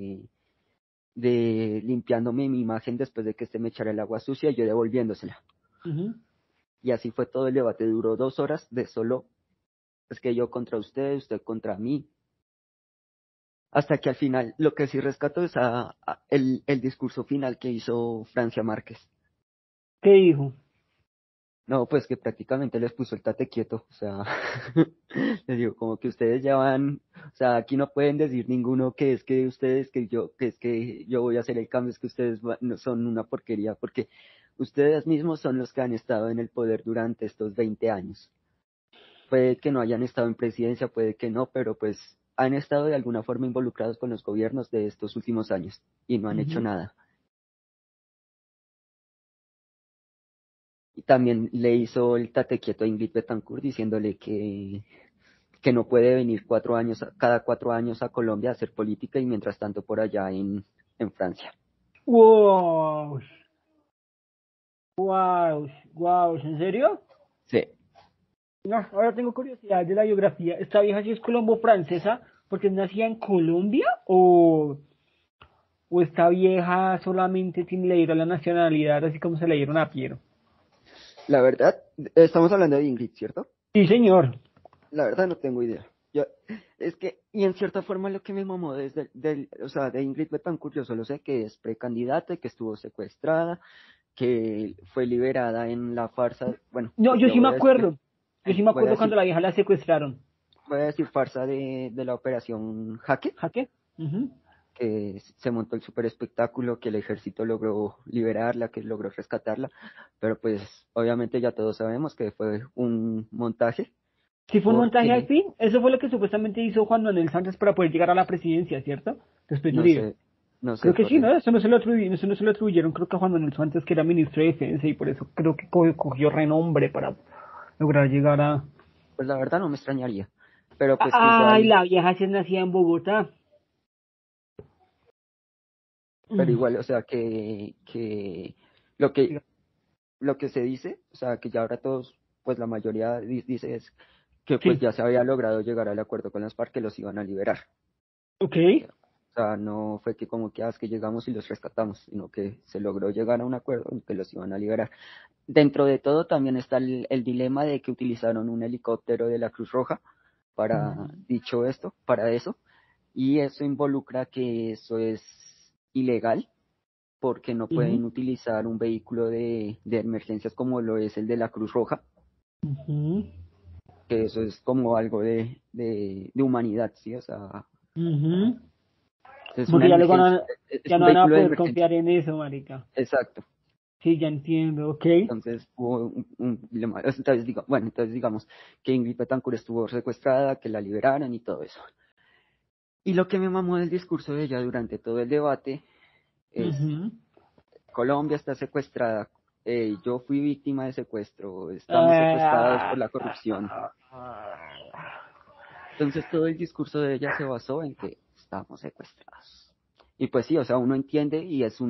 de limpiándome mi imagen después de que este me echara el agua sucia y yo devolviéndosela.
Ujú.
Y así fue todo el debate, duró 2 horas de solo, es que yo contra usted contra mí. Hasta que al final, lo que sí rescato es el discurso final que hizo Francia Márquez.
¿Qué dijo?
No, pues que prácticamente les puso el tate quieto, o sea, les digo, como que ustedes ya van, o sea, aquí no pueden decir ninguno que es que ustedes, que es que yo voy a hacer el cambio, es que ustedes no son una porquería, porque ustedes mismos son los que han estado en el poder durante estos 20 años. Puede que no hayan estado en presidencia, puede que no, pero pues han estado de alguna forma involucrados con los gobiernos de estos últimos años y no han hecho
Ujú.
nada. Y también le hizo el tate quieto a Ingrid Betancourt diciéndole que no puede venir cada 4 años a Colombia a hacer política y mientras tanto por allá en Francia.
Wow, wow, wow, ¿en serio?
Sí,
No, ahora tengo curiosidad de la biografía. ¿Esta vieja sí es colombo-francesa porque nacía en Colombia o esta vieja solamente le dieron la nacionalidad así como se le dieron a Piero?
la verdad, estamos hablando de Ingrid, ¿cierto?
Sí, señor.
La verdad no tengo idea. Es que, y en cierta forma lo que me mamó o sea, de Ingrid Betancourt, yo solo sé que es precandidata y que estuvo secuestrada, que fue liberada en la farsa, bueno,
No,
pues
yo
ya
sí me
voy a decir,
acuerdo. Yo sí me
voy a
acuerdo cuando
decir,
la vieja la secuestraron.
voy a decir farsa de la operación Jaque,
¿Jaque? Ujú.
que se montó el super espectáculo, que el ejército logró liberarla, que logró rescatarla, pero pues obviamente ya todos sabemos que fue un montaje,
Sí fue un montaje al
porque
fin. Eso fue lo que supuestamente hizo Juan Manuel Santos para poder llegar a la presidencia, ¿cierto? Después de
no
Uribe.
sé, no
Creo
sé,
que sí, ¿no?
correcto.
Eso no se lo atribuyeron, creo que a Juan Manuel Santos, que era ministro de Defensa, y por eso creo que cogió renombre para lograr llegar a...
Pues la verdad no me extrañaría, pero pues que
Ay,
igual,
la vieja se nacía en Bogotá.
pero
Mm.
igual, o sea, que lo que
Diga.
lo que se dice, o sea, que ya ahora todos, pues la mayoría dice es que pues
Sí,
ya se había logrado llegar al acuerdo con las FARC que los iban a liberar.
ok.
O sea, no fue que como que, que llegamos y los rescatamos, sino que se logró llegar a un acuerdo en que los iban a liberar. Dentro de todo también está el dilema de que utilizaron un helicóptero de la Cruz Roja para
Ujú,
para eso, y eso involucra que eso es ilegal porque no pueden
ujú,
utilizar un vehículo de emergencias como lo es el de la Cruz Roja,
ujú,
que eso es como algo de humanidad, ¿sí? O sea,
ujú.
es una
Porque ya luego
emergencia, es
ya
un
no van a
vehículo de
poder
emergencia.
confiar en eso, marica.
Exacto.
Sí, ya entiendo, ok.
Entonces hubo un dilema. Entonces digamos que Ingrid Betancourt estuvo secuestrada, que la liberaron y todo eso. Y lo que me mamó del discurso de ella durante todo el debate es:
Ujú.
Colombia está secuestrada, yo fui víctima de secuestro, estamos secuestrados por
Ah,
la corrupción. Entonces todo el discurso de ella se basó en que estamos secuestrados. Y pues sí, o sea, uno entiende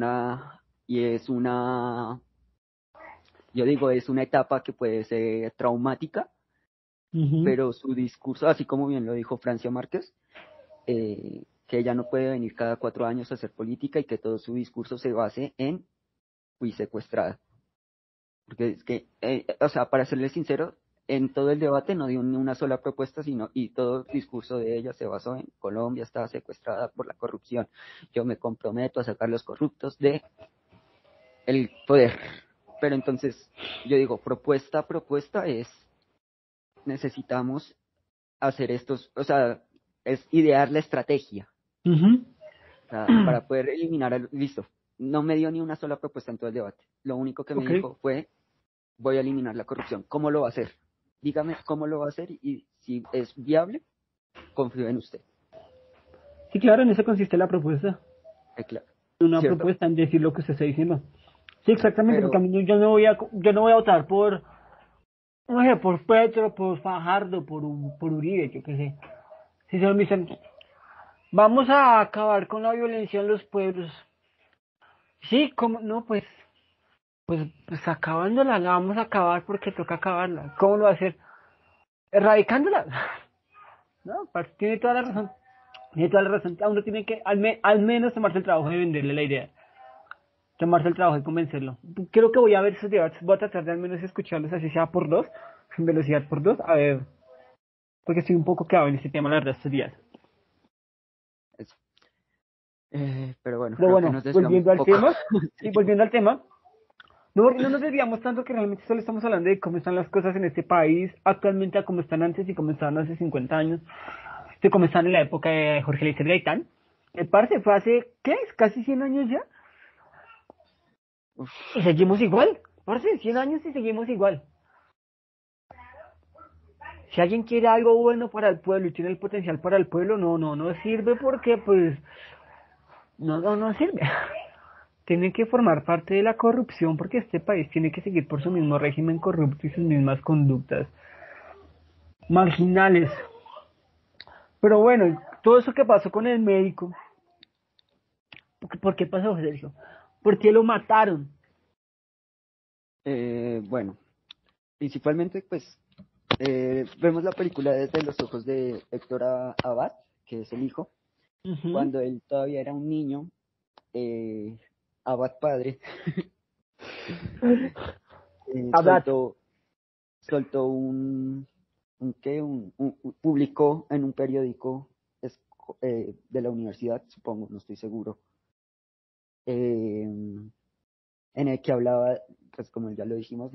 yo digo, es una etapa que puede ser traumática,
ujú.
pero su discurso, así como bien lo dijo Francia Márquez, que ella no puede venir cada 4 años a hacer política y que todo su discurso se base en fui secuestrada. Porque es que, o sea, para serle sincero, en todo el debate no dio ni una sola propuesta, y todo el discurso de ella se basó en Colombia está secuestrada por la corrupción. Yo me comprometo a sacar los corruptos de el poder. Pero entonces, yo digo, propuesta es, necesitamos hacer estos, o sea, es idear la estrategia,
Ujú.
o sea, para poder eliminar listo. No me dio ni una sola propuesta en todo el debate. Lo único que me
Ok.
dijo fue voy a eliminar la corrupción. ¿Cómo lo va a hacer? Dígame cómo lo va a hacer y si es viable, confío en usted.
Sí, claro, en eso consiste la propuesta.
Claro,
Una
¿cierto?
propuesta en decir lo que usted está diciendo. Sí, exactamente, porque a
Pero,
mí yo no voy a votar por, no sé, por Petro, por Fajardo, por Uribe, yo qué sé. Si solo me dicen, vamos a acabar con la violencia en los pueblos. Sí, ¿cómo? No, pues acabándola, la vamos a acabar porque toca acabarla. ¿Cómo lo va a hacer? Erradicándola. No, tiene toda la razón. Tiene toda la razón. A uno tiene que al menos tomarse el trabajo de venderle la idea. Tomarse el trabajo de convencerlo. Creo que voy a ver esos debates. Voy a tratar de al menos escucharlos así sea por dos. En velocidad por dos. A ver. Porque estoy un poco clavado en este tema la verdad estos días.
eso. Pero bueno,
Pero
creo que
bueno,
nos desviamos
volviendo
un
al
poco.
tema.
Sí.
Y volviendo al tema. No nos desviamos tanto que realmente solo estamos hablando de cómo están las cosas en este país actualmente a cómo están antes y cómo estaban hace 50 años. De cómo están en la época de Jorge Eliezer Gaitán. El parce fue hace, ¿qué es? Casi 100 años ya.
Uf,
Y seguimos igual. Parce, 100 años y seguimos igual. Si alguien quiere algo bueno para el pueblo y tiene el potencial para el pueblo, no sirve porque pues no sirve. Tiene que formar parte de la corrupción porque este país tiene que seguir por su mismo régimen corrupto y sus mismas conductas marginales. Pero bueno, todo eso que pasó con el médico, ¿por qué pasó, Sergio? ¿Por qué lo mataron?
bueno, principalmente pues vemos la película desde los ojos de Héctor Abad, que es el hijo,
Uh-huh.
cuando él todavía era un niño, Abad padre,
Abad.
soltó publicó en un periódico de la universidad, supongo, no estoy seguro, eh, en el que hablaba, pues como ya lo dijimos,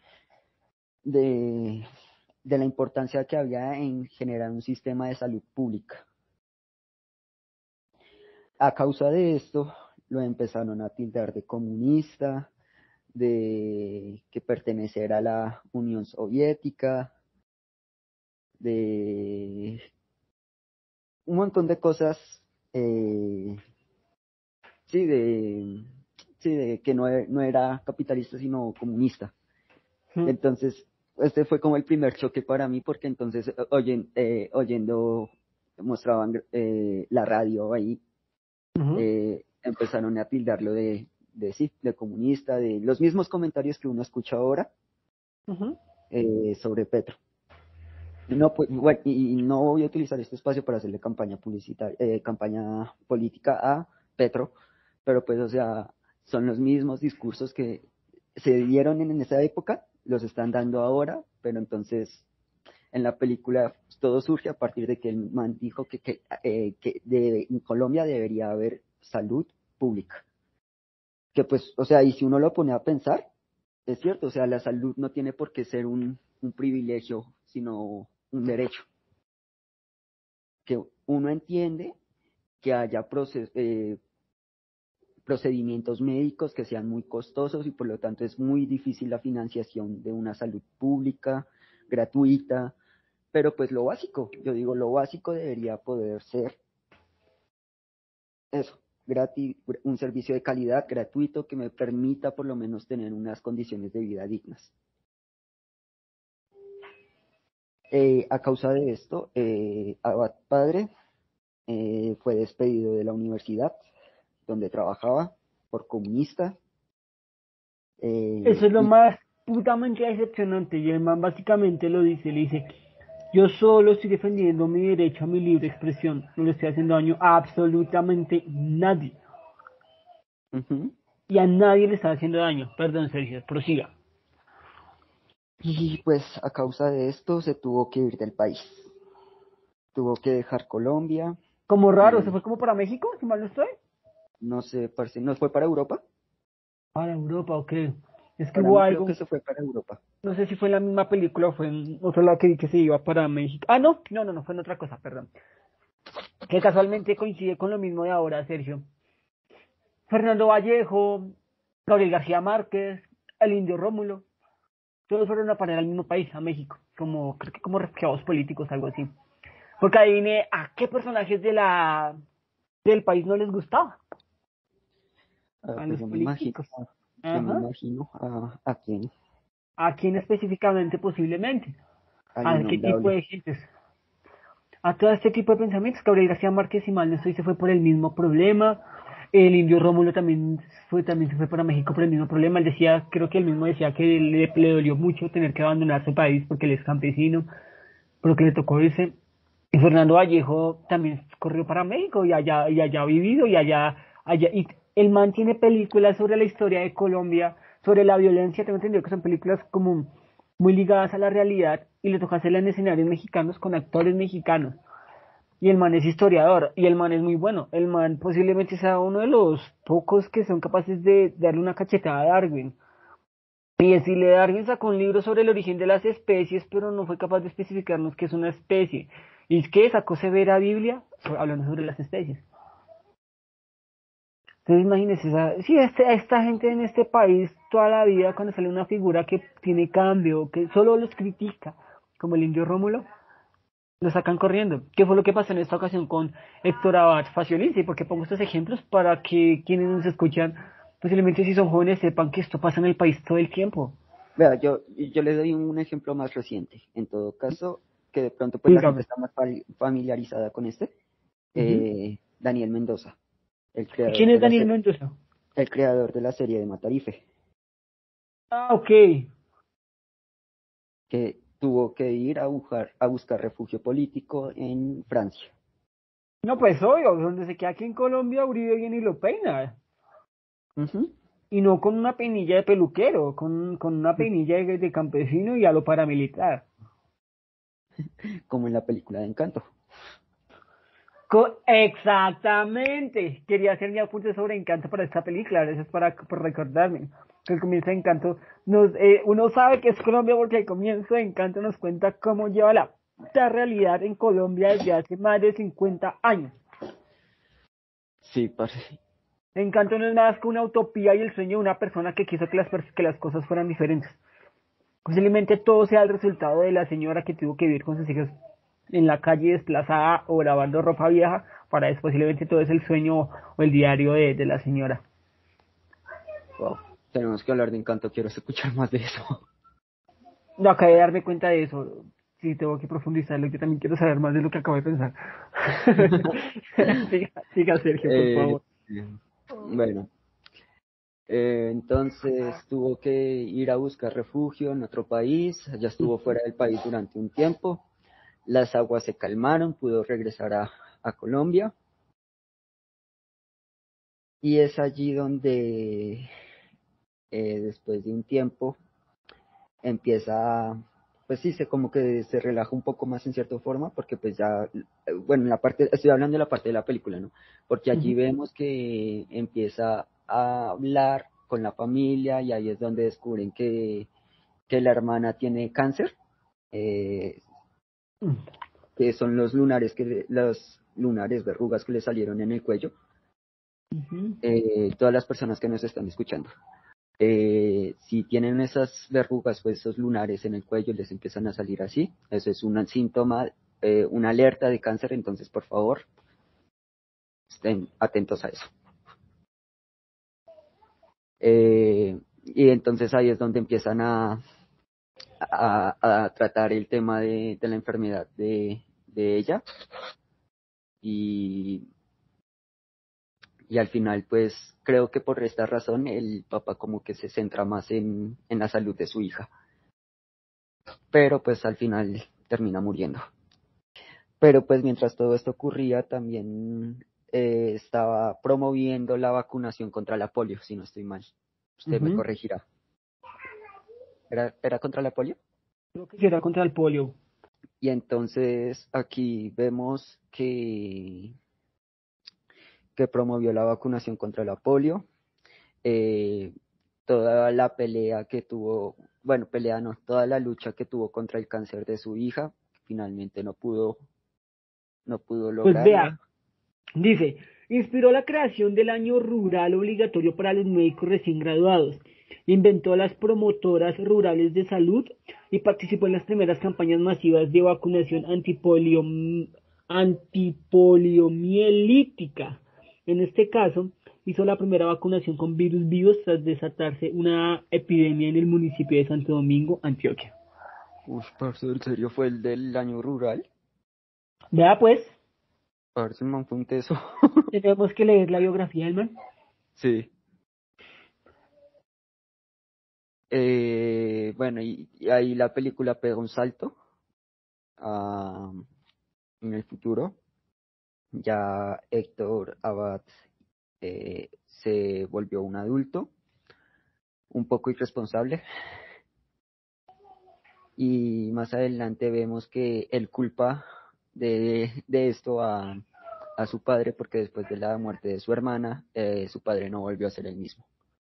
de, de la importancia que había en generar un sistema de salud pública. A causa de esto, lo empezaron a tildar de comunista, de que pertenecer a la Unión Soviética, de un montón de cosas, eh, sí, de que no era capitalista, sino comunista.
Uh-huh.
Entonces, este fue como el primer choque para mí, porque entonces oyendo, mostraban la radio ahí, empezaron a tildarlo de comunista, de los mismos comentarios que uno escucha ahora
Uh-huh.
sobre Petro. No, pues, bueno, y no voy a utilizar este espacio para hacerle campaña publicitaria, campaña política a Petro, pero pues, o sea, son los mismos discursos que se dieron en esa época, los están dando ahora, pero entonces en la película todo surge a partir de que el man dijo que en Colombia debería haber salud pública. Que pues, o sea, y si uno lo pone a pensar, es cierto, o sea, la salud no tiene por qué ser un privilegio, sino un derecho. Que uno entiende que haya procedimientos médicos que sean muy costosos y por lo tanto es muy difícil la financiación de una salud pública, gratuita, pero pues lo básico, yo digo, lo básico debería poder ser eso, un servicio de calidad gratuito que me permita por lo menos tener unas condiciones de vida dignas. A causa de esto, Abad Padre fue despedido de la universidad donde trabajaba por comunista.
Eso es lo
Y
más putamente decepcionante. Y el man básicamente lo dice, le dice, yo solo estoy defendiendo mi derecho a mi libre expresión. No le estoy haciendo daño a absolutamente nadie.
uh-huh.
Y a nadie le está haciendo daño. Perdón, Sergio, prosiga.
Y pues a causa de esto se tuvo que ir del país. Tuvo que dejar Colombia
Como raro, ¿se
y
fue como para México, si mal no estoy?
no sé, parece, ¿no fue para Europa?
Para Europa, ok. Es que
Para
hubo
mí creo
algo,
que se fue para Europa.
no sé si fue en la misma película o fue en otro lado que vi que se iba para México. Ah, no, fue en otra cosa, perdón. Que casualmente coincide con lo mismo de ahora, Sergio. Fernando Vallejo, Gabriel García Márquez, el Indio Rómulo. todos fueron a parar al mismo país, a México, como creo que como refugiados políticos, algo así. Porque adivine a qué personajes del país no les gustaba, a
Pues
los políticos.
yo me
Ajá.
imagino a quién,
¿A quién específicamente posiblemente?
al
¿A qué tipo
innombrable.
de gentes? A todo este tipo de pensamientos. Gabriel García Márquez, si mal no estoy, se fue por el mismo problema. El indio Rómulo también se fue para México por el mismo problema. Él decía, creo que él mismo decía que le dolió mucho tener que abandonar su país porque él es campesino, pero que le tocó irse. Y Fernando Vallejo también corrió para México y allá ha vivido y el man tiene películas sobre la historia de Colombia, sobre la violencia, tengo entendido que son películas como muy ligadas a la realidad y le toca hacerla en escenarios mexicanos con actores mexicanos. Y el man es historiador y el man es muy bueno. El man posiblemente sea uno de los pocos que son capaces de darle una cachetada a Darwin. Y decirle, Darwin sacó un libro sobre el origen de las especies, pero no fue capaz de especificarnos qué es una especie. Y es que sacó severa Biblia hablando sobre las especies. Entonces imagínense, sí, esta gente en este país toda la vida cuando sale una figura que tiene cambio, que solo los critica, como el indio Rómulo, lo sacan corriendo. ¿Qué fue lo que pasó en esta ocasión con Héctor Abad Faciolice? Porque pongo estos ejemplos para que quienes nos escuchan, posiblemente si son jóvenes, sepan que esto pasa en el país todo el tiempo.
Vea, yo les doy un ejemplo más reciente. En todo caso, que de pronto pues la gente
Dígame.
está más familiarizada con este.
Ujú.
Daniel Mendoza, el creador
¿Quién
de
es
la
Daniel Mendoza?
el creador de la serie de Matarife,
Ah, ok.
que tuvo que ir a buscar refugio político en Francia.
No, pues obvio, donde se queda aquí en Colombia, Uribe viene y lo peina.
Ujú.
Y no con una peinilla de peluquero, con una peinilla de campesino y a lo paramilitar.
Como en la película de Encanto.
Exactamente. Quería hacer mi apunte sobre Encanto para esta película. Gracias por recordarme. Que el comienzo de Encanto uno sabe que es Colombia porque el comienzo de Encanto nos cuenta cómo lleva la realidad en Colombia desde hace más de 50 años.
Sí, parce.
Encanto no es nada más que una utopía y el sueño de una persona que quiso que las cosas fueran diferentes. Posiblemente todo sea el resultado de la señora que tuvo que vivir con sus hijos en la calle desplazada o lavando ropa vieja, para eso posiblemente todo es el sueño o el diario de la señora.
Wow. Tenemos que hablar de Encanto, quiero escuchar más de eso.
No, acabé de darme cuenta de eso. Sí, tengo que profundizarlo. Yo también quiero saber más de lo que acabo de pensar. Siga, Sergio, por
Eh,
favor.
bueno, entonces tuvo que ir a buscar refugio en otro país, ya estuvo fuera del país durante un tiempo, las aguas se calmaron, pudo regresar a Colombia y es allí donde después de un tiempo empieza, pues sí, como que se relaja un poco más en cierta forma, porque pues ya, bueno, en la parte, estoy hablando de la parte de la película, ¿no? Porque allí
Ujú.
vemos que empieza a hablar con la familia y ahí es donde descubren que la hermana tiene cáncer, eh, que son los lunares, verrugas que le salieron en el cuello,
Ujú.
todas las personas que nos están escuchando. Si tienen esas verrugas, pues esos lunares en el cuello les empiezan a salir así, eso es un síntoma, una alerta de cáncer, entonces por favor estén atentos a eso. Y entonces ahí es donde empiezan a tratar el tema de la enfermedad de ella y, y al final pues creo que por esta razón el papá como que se centra más en la salud de su hija, pero pues al final termina muriendo. Pero pues mientras todo esto ocurría, también estaba promoviendo la vacunación contra la polio, si no estoy mal. Usted me
Ujú.
corregirá. ¿Era contra la polio?
Creo que será contra el polio.
Y entonces aquí vemos que promovió la vacunación contra la polio. eh, Toda la pelea que tuvo, bueno, pelea no, toda la lucha que tuvo contra el cáncer de su hija, finalmente no pudo
Pues
lograrlo.
vea, dice, inspiró la creación del año rural obligatorio para los médicos recién graduados inventó las promotoras rurales de salud y participó en las primeras campañas masivas de vacunación antipoliomielítica. En este caso, hizo la primera vacunación con virus vivos tras desatarse una epidemia en el municipio de Santo Domingo, Antioquia.
Uf, parce, ¿en serio fue el del año rural?
Vea pues,
Parce, el man fue un teso.
tenemos que leer la biografía del man.
Sí. Bueno, y ahí la película pega un salto a, en el futuro. Ya Héctor Abad se volvió un adulto, un poco irresponsable, y más adelante vemos que él culpa de esto a su padre, porque después de la muerte de su hermana, su padre no volvió a ser el mismo.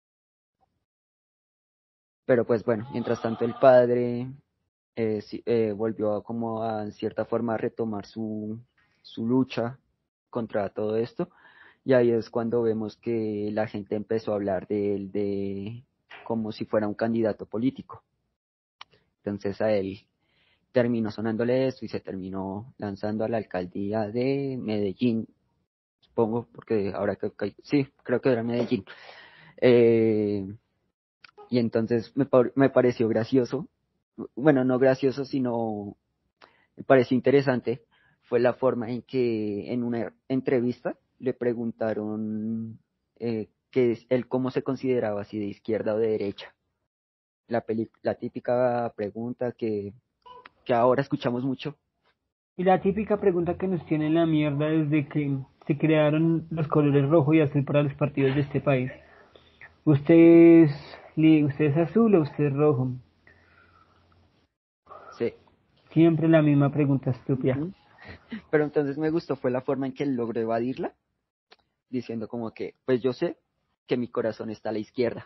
Pero pues bueno, mientras tanto el padre volvió como a, en cierta forma, a retomar su lucha contra todo esto, y ahí es cuando vemos que la gente empezó a hablar de él como si fuera un candidato político. Entonces a él terminó sonándole esto y se terminó lanzando a la alcaldía de Medellín, supongo, porque ahora sí, creo que era Medellín. Y entonces me pareció gracioso, bueno, no gracioso, sino me pareció interesante, fue la forma en que en una entrevista le preguntaron él cómo se consideraba, si de izquierda o de derecha. La típica pregunta que ahora escuchamos mucho.
Y la típica pregunta que nos tiene en la mierda desde que se crearon los colores rojo y azul para los partidos de este país. ¿Usted es azul o usted es rojo?
Sí.
Siempre la misma pregunta estúpida.
Uh-huh. Pero entonces me gustó fue la forma en que él logró evadirla, diciendo como que, pues yo sé que mi corazón está a la izquierda,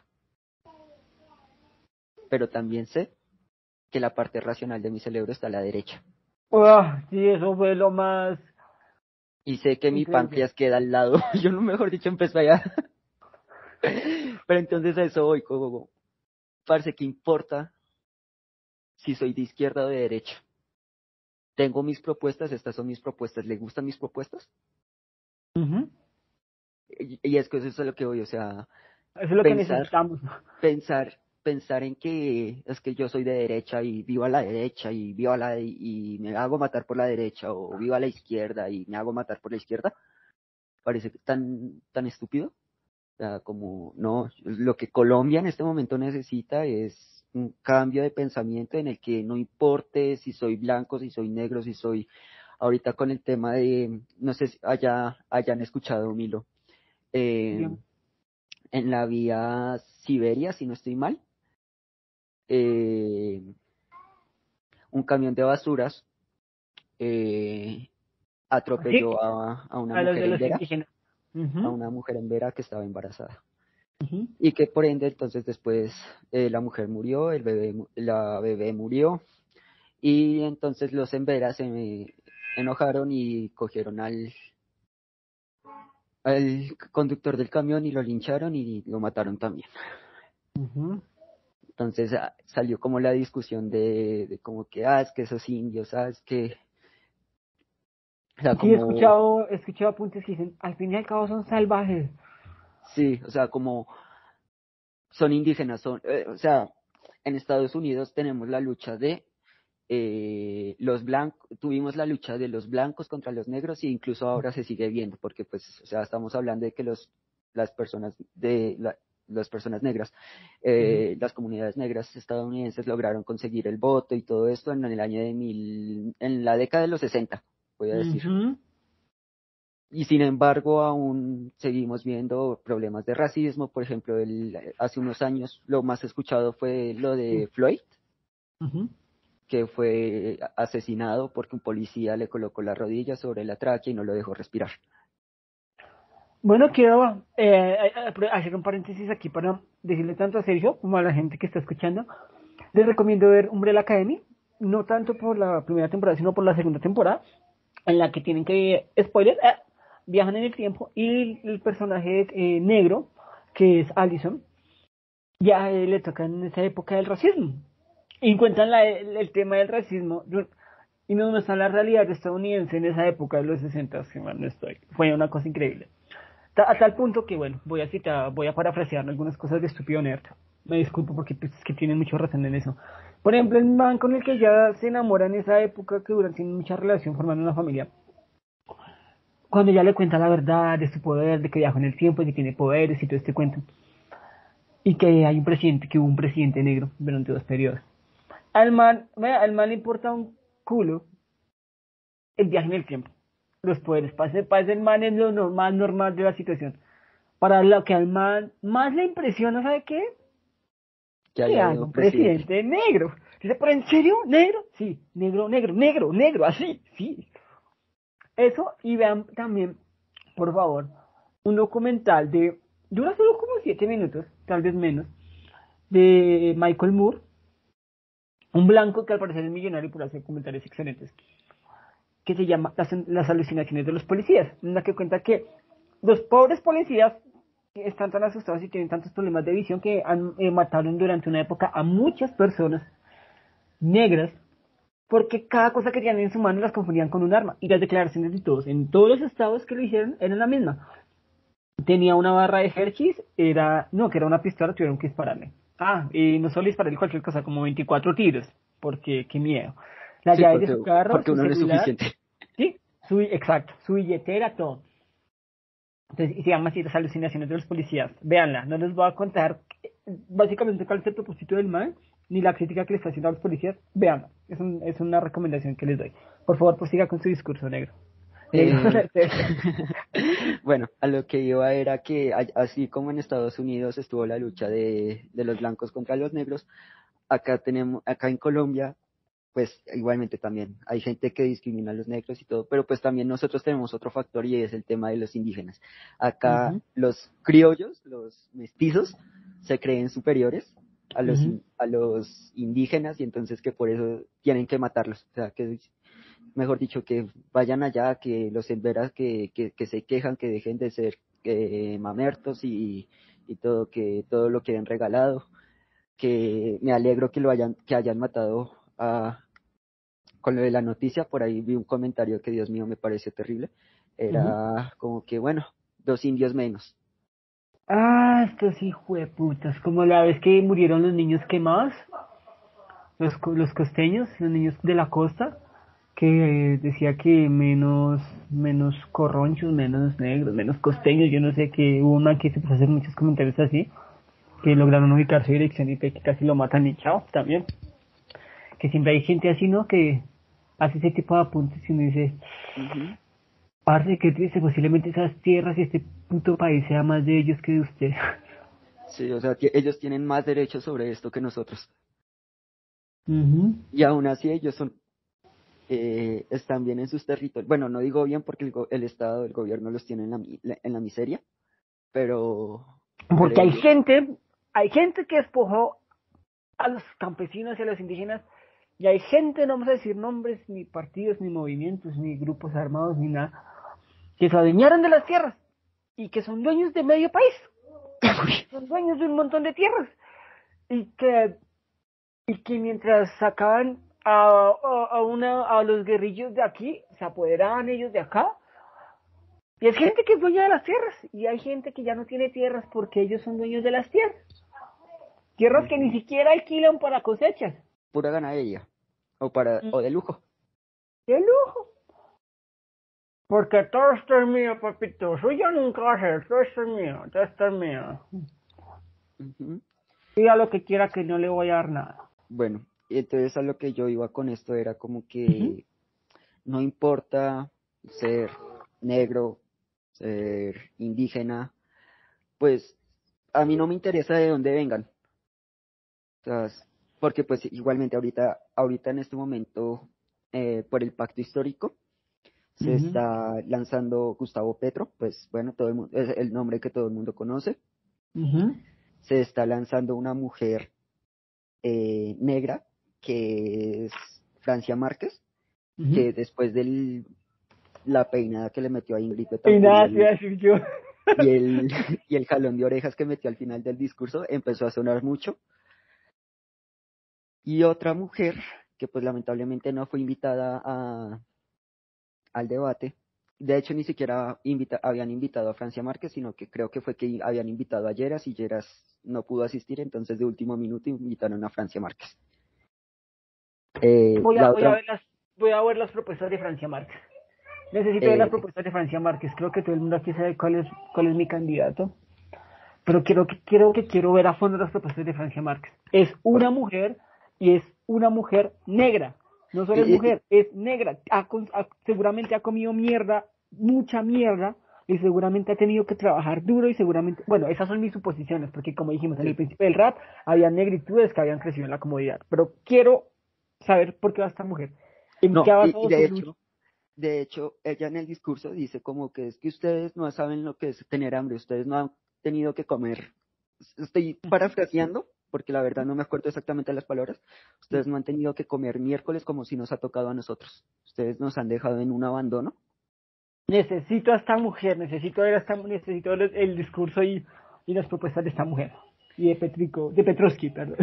pero también sé que la parte racional de mi cerebro está a la derecha.
Sí, eso fue lo más
Y sé que mi
increíble.
páncreas queda al lado. Yo, no, mejor dicho, empezó allá. Pero entonces a eso voy, como, parce, ¿qué importa si soy de izquierda o de derecha? Tengo mis propuestas, estas son mis propuestas. ¿Le gustan mis propuestas?
Uh-huh.
Y es que eso es a lo que voy, o sea,
Eso es lo que
pensar,
necesitamos.
pensar en que es que yo soy de derecha y vivo a la derecha y me hago matar por la derecha, o vivo a la izquierda y me hago matar por la izquierda, parece tan estúpido. O sea, como no, lo que Colombia en este momento necesita es un cambio de pensamiento en el que no importe si soy blanco, si soy negro, si soy, ahorita con el tema de, no sé si hayan escuchado, Milo, eh,
Bien.
en la vía Siberia, si no estoy mal, eh, un camión de basuras eh,
Sí,
atropelló a una
a los
mujer
de
en
los
Vera,
indígenas.
a
Uh-huh.
una mujer en Vera que estaba embarazada.
Uh-huh.
Y que por ende entonces después la mujer murió, la bebé murió, y entonces los en Vera se enojaron y cogieron al conductor del camión y lo lincharon y lo mataron también.
Uh-huh.
Entonces salió como la discusión de como que, es que esos indios, es que, o sea,
Sí,
como,
he escuchado apuntes que dicen, al fin y al cabo son salvajes.
sí, o sea, como son indígenas, o sea, en Estados Unidos tenemos la lucha de los blancos, tuvimos la lucha de los blancos contra los negros, e incluso ahora se sigue viendo, porque pues, o sea, estamos hablando de que las personas las personas negras,
Uh-huh.
las comunidades negras estadounidenses lograron conseguir el voto y todo esto en el año en la década de los 60, voy a decir.
Uh-huh.
Y sin embargo, aún seguimos viendo problemas de racismo. Por ejemplo, hace unos años lo más escuchado fue lo de Floyd,
Uh-huh.
que fue asesinado porque un policía le colocó la rodilla sobre la tráquea y no lo dejó respirar.
Bueno, quiero hacer un paréntesis aquí para decirle tanto a Sergio como a la gente que está escuchando. Les recomiendo ver Umbrella Academy, no tanto por la primera temporada, sino por la segunda temporada, en la que tienen que, spoiler, viajan en el tiempo y el personaje negro, que es Allison, ya le toca en esa época del racismo. Y cuentan el tema del racismo y nos muestran la realidad estadounidense en esa época de los 60, si mal no estoy. Fue una cosa increíble. A tal punto que, bueno, voy a parafrasear algunas cosas de Estúpido Nerd. Me disculpo porque pues, es que tienen mucha razón en eso. Por ejemplo, el man con el que ya se enamora en esa época, que durante tienen mucha relación formando una familia, cuando ya le cuenta la verdad de su poder, de que viajó en el tiempo, de que tiene poderes y todo este cuento, y que hay un presidente, que hubo un presidente negro durante 2 periodos. Al man le importa un culo el viaje en el tiempo, los poderes. Para ese man es lo normal de la situación. Para lo que al man más le impresiona, ¿sabe qué?
Que
Que
haya
haya
ido
un
presidente.
presidente negro. Dice, ¿pero en serio? ¿Negro? Sí, negro, así, sí. Eso, y vean también, por favor, un documental dura solo como 7 minutos, tal vez menos, de Michael Moore, un blanco que al parecer es millonario por hacer comentarios excelentes, que se llama Las alucinaciones de los policías, en la que cuenta que los pobres policías están tan asustados y tienen tantos problemas de visión que mataron durante una época a muchas personas negras porque cada cosa que tenían en su mano las confundían con un arma. Y las declaraciones de todos, en todos los estados que lo hicieron, eran la misma. Tenía una barra de Hershey's, que era una pistola, tuvieron que dispararle. Y no solo dispararle cualquier cosa, como 24 tiros, porque qué miedo. La
Sí,
llave de su carro,
porque
su
uno no es
celular,
suficiente.
sí, exacto, su billetera, todo. Entonces, y se llama así Las alucinaciones de los policías. Véanla, no les voy a contar básicamente cuál es el propósito del mal, ni la crítica que le está haciendo a los policías. Véanla, es una recomendación que les doy. Por favor, pues siga con su discurso, negro. Negro.
Eh, bueno, a lo que iba era que así como en Estados Unidos estuvo la lucha de los blancos contra los negros, acá en Colombia, pues igualmente también hay gente que discrimina a los negros y todo, pero pues también nosotros tenemos otro factor y es el tema de los indígenas. Acá
Ujú,
los criollos, los mestizos, se creen superiores
ujú.
a los indígenas y entonces que por eso tienen que matarlos. O sea, que mejor dicho, que vayan allá, que los enveras que se quejan, que dejen de ser mamertos y todo, que todo lo quieren regalado, que me alegro que hayan matado con lo de la noticia, por ahí vi un comentario que Dios mío me pareció terrible,
Ujú.
era como que bueno, 2 indios menos.
Estos hijueputas, como la vez que murieron los niños quemados, los costeños, los niños de la costa, que decía que menos corronchos, menos negros, menos costeños, yo no sé, que hubo una que se puso a hacer muchos comentarios así, que lograron ubicar su dirección y que casi lo matan y chao, también. Que siempre hay gente así, ¿no? Que hace ese tipo de apuntes y uno dice,
Ujú.
parce, que triste, posiblemente esas tierras y este puto país sea más de ellos que de usted.
Sí, o sea, ellos tienen más derechos sobre esto que nosotros.
Ujú.
Y aún así ellos están bien en sus territorios. Bueno, no digo bien porque el Estado, el gobierno los tiene en la miseria, pero, pero
Porque
ellos,
hay gente que despojó a los campesinos y a los indígenas, y hay gente, no vamos a decir nombres, ni partidos, ni movimientos, ni grupos armados, ni nada, que se adueñaron de las tierras y que son dueños de medio país, son dueños de un montón de tierras y que mientras sacaban a los guerrillos de aquí, se apoderaban ellos de acá. Y es gente que es dueña de las tierras y hay gente que ya no tiene tierras porque ellos son dueños de las tierras. Tierras que ni
ujú,
siquiera alquilan para cosechas.
pura ganadería, o de lujo.
¡Qué lujo! Porque todo esto es mío, papito. Suyo nunca va a ser. Todo esto es mío.
Ujú.
Diga lo que quiera que no le voy a dar nada.
Bueno, entonces a lo que yo iba con esto era como
Ujú,
que no importa ser negro, ser indígena, pues a mí no me interesa de dónde vengan. O sea, porque pues igualmente ahorita en este momento, por el pacto histórico, se
ujú,
está lanzando Gustavo Petro, pues bueno, todo el mundo, es el nombre que todo el mundo conoce.
ujú,
Se está lanzando una mujer negra, que es Francia Márquez,
ujú.
que después de la peinada que le metió a Ingrid
Y
Betancourt
nada, te iba a decir yo.
y el, y el jalón de orejas que metió al final del discurso empezó a sonar mucho. Y otra mujer, que pues lamentablemente no fue invitada al debate, de hecho ni siquiera habían invitado a Francia Márquez, sino que creo que fue que habían invitado a Lleras y Lleras no pudo asistir, entonces de último minuto invitaron a Francia Márquez.
Voy
La
a
otra,
voy a ver las propuestas de Francia Márquez. Necesito ver las
eh,
propuestas de Francia Márquez. Creo que todo el mundo aquí sabe cuál es mi candidato. Pero quiero ver a fondo las propuestas de Francia Márquez. Es una mujer y es una mujer negra. No solo es
y- y-
mujer, es negra. Seguramente ha comido mierda, mucha mierda, y seguramente ha tenido que trabajar duro y seguramente, bueno, esas son mis suposiciones, porque como dijimos en el
sí,
principio del rap, había negritudes que habían crecido en la comodidad. Pero quiero saber por qué va esta mujer. ¿En qué
no,
ha
y
basado su
de
lucha?
hecho, ella en el discurso dice como que es que ustedes no saben lo que es tener hambre, ustedes no han tenido que comer. Estoy parafraseando, porque la verdad no me acuerdo exactamente las palabras. Ustedes no han tenido que comer miércoles como si nos ha tocado a nosotros. Ustedes nos han dejado en un abandono.
Necesito a esta mujer, necesito ver el discurso y las propuestas de esta mujer. Y de Petrovsky, perdón.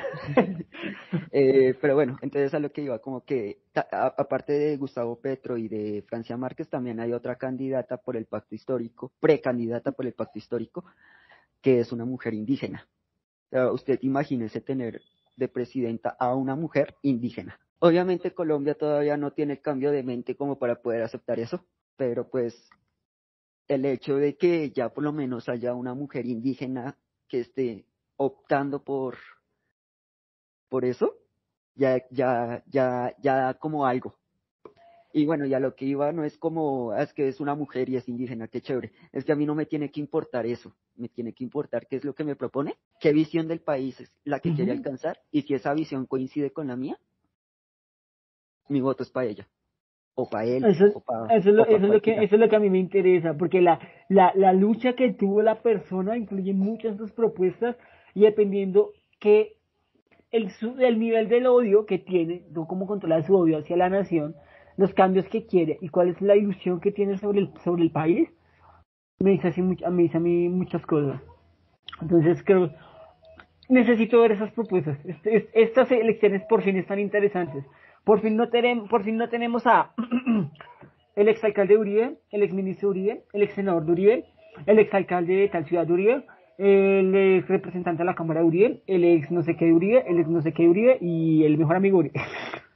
Pero bueno, entonces a lo que iba, como que aparte de Gustavo Petro y de Francia Márquez, también hay otra candidata por el pacto histórico, precandidata por el pacto histórico, que es una mujer indígena. O sea, usted imagínese tener de presidenta a una mujer indígena. Obviamente Colombia todavía no tiene el cambio de mente como para poder aceptar eso, pero pues el hecho de que ya por lo menos haya una mujer indígena que esté optando por eso, ya da como algo. Y bueno, ya lo que iba no es como, es que es una mujer y es indígena, qué chévere. Es que a mí no me tiene que importar eso, me tiene que importar qué es lo que me propone, qué visión del país es la que quiere
Ujú.
alcanzar, y si esa visión coincide con la mía, mi voto es para ella, o para él,
Eso,
o para cualquiera.
eso es lo que a mí me interesa, porque la lucha que tuvo la persona incluye muchas de sus propuestas y dependiendo que el nivel del odio que tiene, no cómo controlar su odio hacia la nación, los cambios que quiere y cuál es la ilusión que tiene sobre el país, me dice a mí muchas cosas. Entonces creo, necesito ver esas propuestas. Estas elecciones por fin están interesantes. Por fin no tenemos a el exalcalde Uribe, el exministro Uribe, el exsenador de Uribe, el exalcalde de tal ciudad de Uribe, el ex representante de la Cámara de Uribe, el ex no sé qué de Uribe, el ex no sé qué de Uribe y el mejor amigo de Uribe.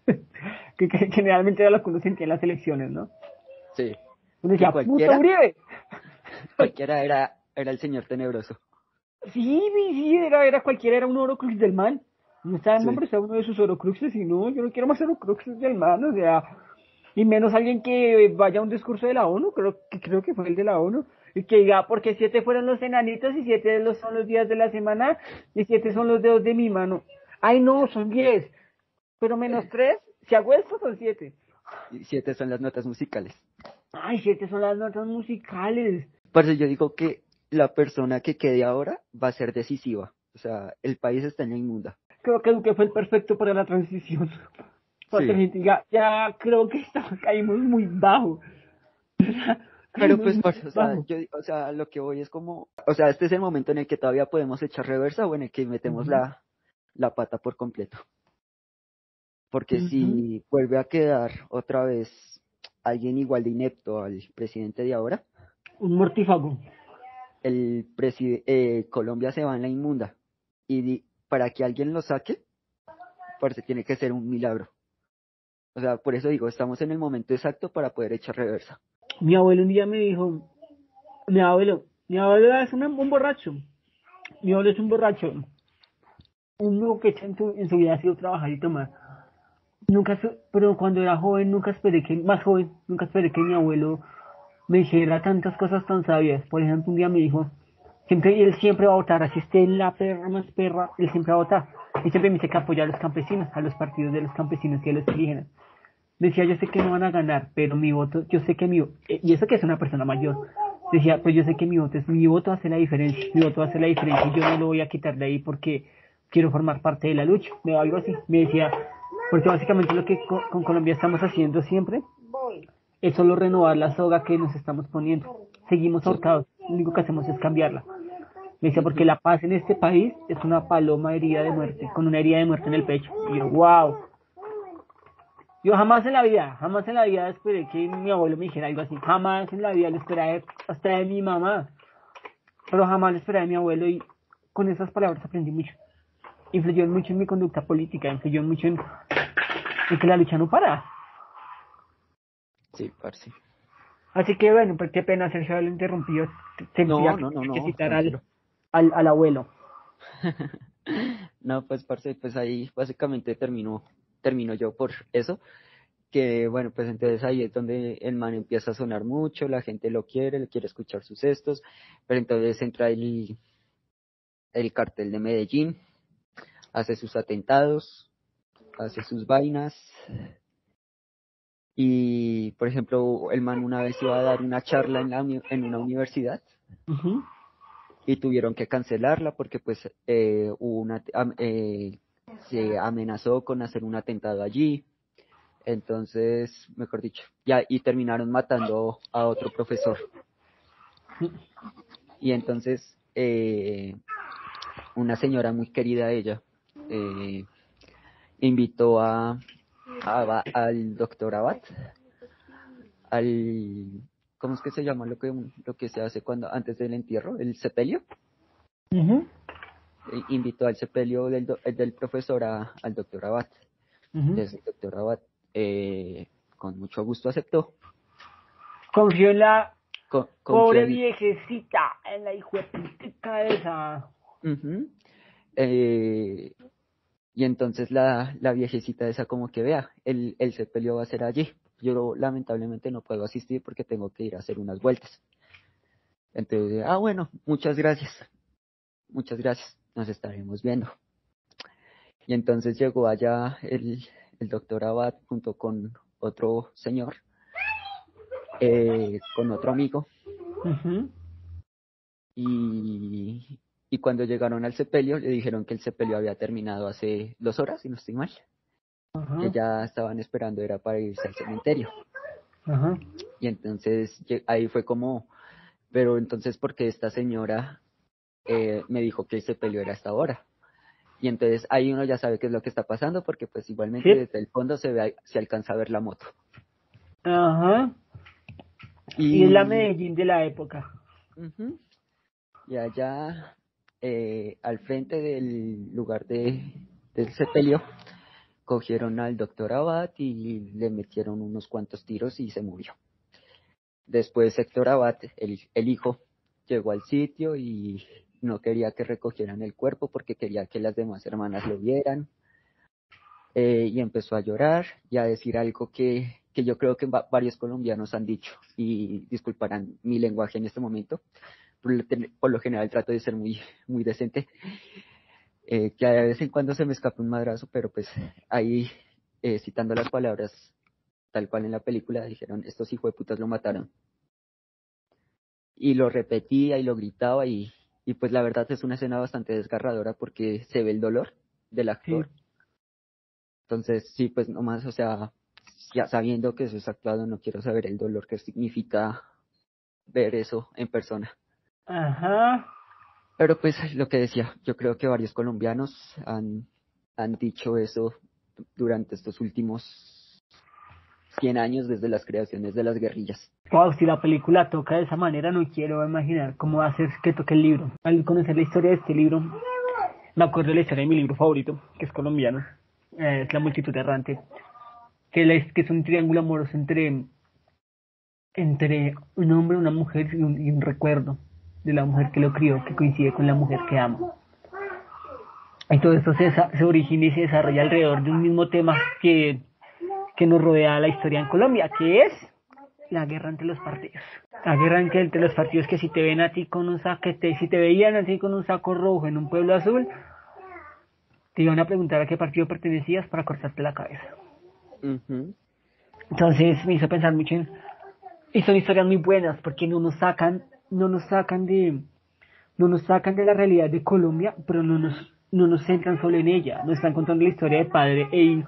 que generalmente era lo que uno sentía en las elecciones, ¿no?
Sí,
Uno
que
decía, ¡puta
cualquiera,
Uribe!
cualquiera era el señor tenebroso.
Sí, era cualquiera, era un horocrux del mal. No estaba
Sí.
estaba uno de sus horocruxes y no, yo no quiero más horocruxes del mal, o sea, y menos alguien que vaya a un discurso de la ONU, creo que fue el de la ONU, y que diga, porque 7 fueron los enanitos y 7 son los días de la semana y 7 son los dedos de mi mano. Ay, no, son 10, pero menos 3, si hago esto son 7.
Y 7 son las notas musicales.
Ay, 7 son las notas musicales.
Por eso yo digo que la persona que quede ahora va a ser decisiva. O sea, el país está en la inmunda.
Creo que Duque fue el perfecto para la transición. Para que la
Sí.
gente diga, ya creo que caímos muy bajo.
Pero
Caímos
pues,
muy
o sea,
bajo.
o sea, lo que voy es como, o sea, este es el momento en el que todavía podemos echar reversa o en el que metemos
Ujú,
la pata por completo. Porque
ujú.
si vuelve a quedar otra vez alguien igual de inepto al presidente de ahora,
Un mortífago.
Colombia se va en la inmunda. Y para que alguien lo saque, pues tiene que ser un milagro. O sea, por eso digo, estamos en el momento exacto para poder echar reversa.
Mi abuelo un día me dijo, mi abuelo es un borracho. Mi abuelo es un borracho. Uno que en su vida ha sido trabajar y tomar. Pero cuando era joven, nunca esperé que mi abuelo me dijera tantas cosas tan sabias. Por ejemplo, un día me dijo, él siempre va a votar, así esté en la perra más perra, él siempre va a votar. Y siempre me dice que apoya a los campesinos, a los partidos de los campesinos y a los indígenas. Decía, yo sé que no van a ganar, pero mi voto, yo sé que y eso que es una persona mayor. Decía, pues yo sé que mi voto hace la diferencia, mi voto hace la diferencia y yo no lo voy a quitar de ahí porque quiero formar parte de la lucha, algo así. Me decía, porque básicamente lo que con Colombia estamos haciendo siempre es solo renovar la soga que nos estamos poniendo. Seguimos
Sí.
ahorcados. lo único que hacemos es cambiarla. Me decía, porque la paz en este país es una paloma herida de muerte, con una herida de muerte en el pecho. Y yo, wow. Yo jamás en la vida esperé que mi abuelo me dijera algo así. Jamás en la vida lo esperé hasta de mi mamá. Pero jamás lo esperé de mi abuelo, y con esas palabras aprendí mucho. Influyó mucho en mi conducta política, influyó mucho en que la lucha no para.
Sí, parce.
Así que bueno, pues qué pena, Sergio, lo interrumpió. Sentía que citar
tranquilo.
al abuelo.
No, pues, parce, pues ahí básicamente terminó yo por eso, que bueno, pues entonces ahí es donde el man empieza a sonar mucho, la gente lo quiere, le quiere escuchar sus gestos, pero entonces entra el cartel de Medellín, hace sus atentados, hace sus vainas, y por ejemplo, el man una vez iba a dar una charla en una universidad,
Uh-huh.
y tuvieron que cancelarla porque pues se amenazó con hacer un atentado allí. Entonces, mejor dicho, ya, y terminaron matando a otro profesor. Y entonces, una señora muy querida de ella invitó al doctor Abad, ¿cómo es que se llama lo que se hace antes del entierro? ¿El sepelio?
Uh-huh.
Invitó al sepelio del profesor al doctor Abad.
Uh-huh.
Entonces, el doctor Abad con mucho gusto aceptó.
Confió en la pobre
en...
viejecita, en la hijueputica esa.
Uh-huh. Y entonces la viejecita esa como que vea, el sepelio va a ser allí. Yo lamentablemente no puedo asistir porque tengo que ir a hacer unas vueltas. Entonces, bueno, muchas gracias, nos estaremos viendo. Y entonces llegó allá el doctor Abad junto con otro señor, con otro amigo.
Uh-huh.
Y cuando llegaron al sepelio, le dijeron que el sepelio había terminado hace 2 horas, si no estoy mal.
Uh-huh.
Que ya estaban esperando, era para irse al cementerio.
Uh-huh.
Y entonces ahí fue como, pero entonces, ¿por qué esta señora me dijo que el sepelio era hasta ahora? Y entonces ahí uno ya sabe qué es lo que está pasando, porque pues igualmente
¿Sí?
desde el fondo se alcanza a ver la moto.
Ajá. Y es la Medellín de la época.
Uh-huh. Y allá, al frente del lugar del sepelio, cogieron al doctor Abad y le metieron unos cuantos tiros y se murió. Después Héctor Abad, el hijo, llegó al sitio y no quería que recogieran el cuerpo porque quería que las demás hermanas lo vieran. Y empezó a llorar y a decir algo que yo creo que varios colombianos han dicho, y disculparán mi lenguaje en este momento, por lo general trato de ser muy, muy decente, que de vez en cuando se me escapa un madrazo, pero pues ahí, citando las palabras tal cual en la película, dijeron, estos hijueputas lo mataron. Y lo repetía y lo gritaba y pues la verdad es una escena bastante desgarradora porque se ve el dolor del actor. Sí. Entonces, sí, pues nomás, o sea, ya sabiendo que eso es actuado, no quiero saber el dolor que significa ver eso en persona.
Ajá.
Pero pues lo que decía, yo creo que varios colombianos han dicho eso durante estos últimos 100 años desde las creaciones de las guerrillas.
Wow, si la película toca de esa manera, no quiero imaginar cómo va a ser que toque el libro. Al conocer la historia de este libro, me acuerdo de la historia de mi libro favorito, que es colombiano, es La multitud errante, que es un triángulo amoroso entre un hombre, una mujer y un recuerdo de la mujer que lo crió, que coincide con la mujer que ama. Y todo esto se origina y se desarrolla alrededor de un mismo tema que nos rodea la historia en Colombia, que es la guerra entre los partidos. La guerra entre los partidos, que si te ven a ti con un saco, si te veían a ti con un saco rojo en un pueblo azul, te iban a preguntar a qué partido pertenecías para cortarte la cabeza.
Uh-huh.
Entonces me hizo pensar mucho y son historias muy buenas porque no nos sacan de la realidad de Colombia, pero no nos centran solo en ella. Nos están contando la historia de padre e hijo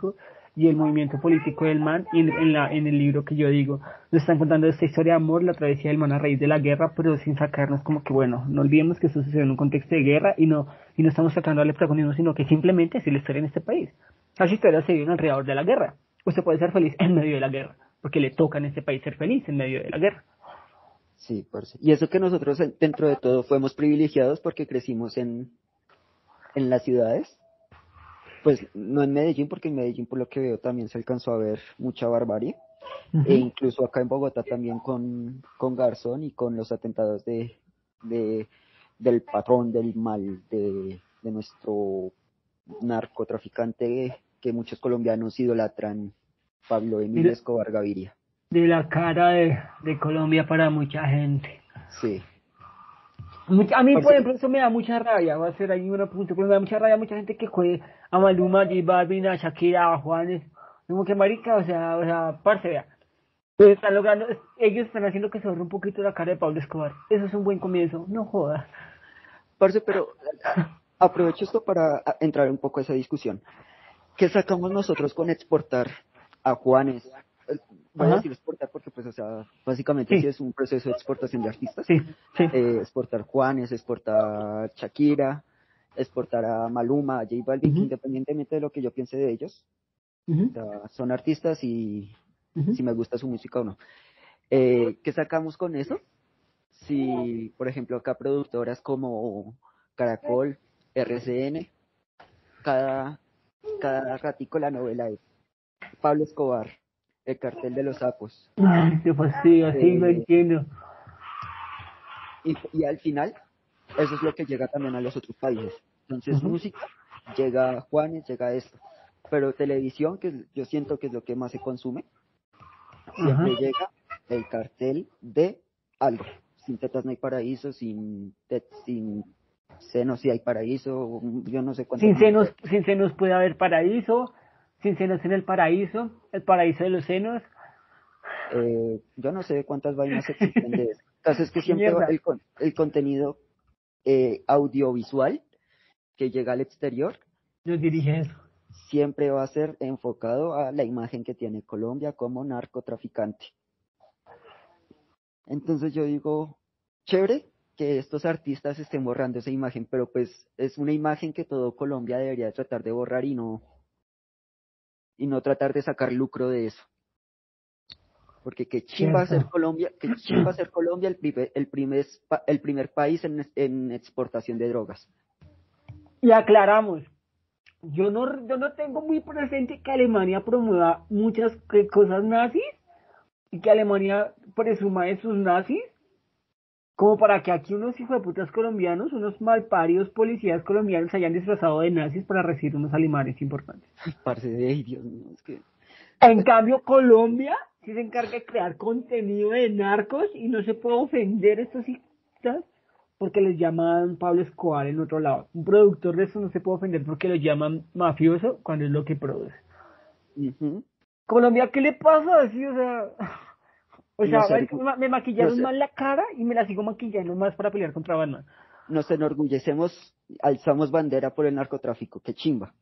y el movimiento político del man, y en el libro que yo digo, nos están contando esta historia de amor, la travesía del man a raíz de la guerra, pero sin sacarnos como que, bueno, no olvidemos que esto sucedió en un contexto de guerra, y no estamos tratando de darle protagonismo, sino que simplemente es la historia en este país. Las historias se viven alrededor de la guerra. Usted puede ser feliz en medio de la guerra, porque le toca en este país ser feliz en medio de la guerra.
Sí, parce. Y eso que nosotros dentro de todo fuimos privilegiados porque crecimos en las ciudades, pues no en Medellín, porque en Medellín por lo que veo también se alcanzó a ver mucha barbarie, e incluso acá en Bogotá también con Garzón y con los atentados del patrón del mal, de nuestro narcotraficante que muchos colombianos idolatran, Pablo Emilio Escobar Gaviria.
De la cara de Colombia para mucha gente.
Sí.
A mí, por ejemplo, eso me da mucha rabia. Voy a hacer ahí una pregunta, pero me da mucha rabia a mucha gente que juegue a Maluma, J Balvin, a Shakira, a Juanes. Como que marica, o sea, parce, vea. Pues están logrando, ellos están haciendo que se borre un poquito la cara de Pablo Escobar. Eso es un buen comienzo, no jodas.
Parce, pero aprovecho esto para entrar un poco a esa discusión. ¿Qué sacamos nosotros con exportar a Juanes? Voy a decir exportar porque, pues, o sea, básicamente sí es un proceso de exportación de artistas.
Sí.
Exportar Juanes, exportar Shakira, exportar a Maluma, a J Balvin, que independientemente de lo que yo piense de ellos, o sea, son artistas y si me gusta su música o no. ¿Qué sacamos con eso? Si, por ejemplo, acá productoras como Caracol, RCN, cada ratico la novela es Pablo Escobar, el cartel de los sapos.
Ay, qué fastidio, sí, lo entiendo.
Y al final, eso es lo que llega también a los otros países. Entonces, música, llega Juanes, llega esto. Pero televisión, que yo siento que es lo que más se consume, siempre llega el cartel de algo. Sin tetas no hay paraíso, sin senos sí hay paraíso, yo no sé cuánto.
Sin senos puede haber paraíso, sin senos en el paraíso de los senos.
Yo no sé cuántas vainas existen de eso. El caso es que siempre el contenido audiovisual que llega al exterior
nos dirige eso.
Siempre va a ser enfocado a la imagen que tiene Colombia como narcotraficante. Entonces yo digo, chévere que estos artistas estén borrando esa imagen, pero pues es una imagen que todo Colombia debería tratar de borrar y no tratar de sacar lucro de eso. Porque qué chimba ser Colombia, el primer país en exportación de drogas.
Y aclaramos, yo no tengo muy presente que Alemania promueva muchas cosas nazis y que Alemania presuma de sus nazis, como para que aquí unos hijos de putas colombianos, unos malparidos policías colombianos hayan disfrazado de nazis para recibir unos alemanes importantes.
Parce de Dios mío, es que...
En cambio, Colombia sí se encarga de crear contenido de narcos y no se puede ofender a estos hijos porque les llaman Pablo Escobar en otro lado. Un productor de eso no se puede ofender porque lo llaman mafioso cuando es lo que produce. Colombia, ¿qué le pasa así? O sea, me maquillaron mal la cara y me la sigo maquillando más para pelear contra Batman.
Nos enorgullecemos, alzamos bandera por el narcotráfico, qué chimba.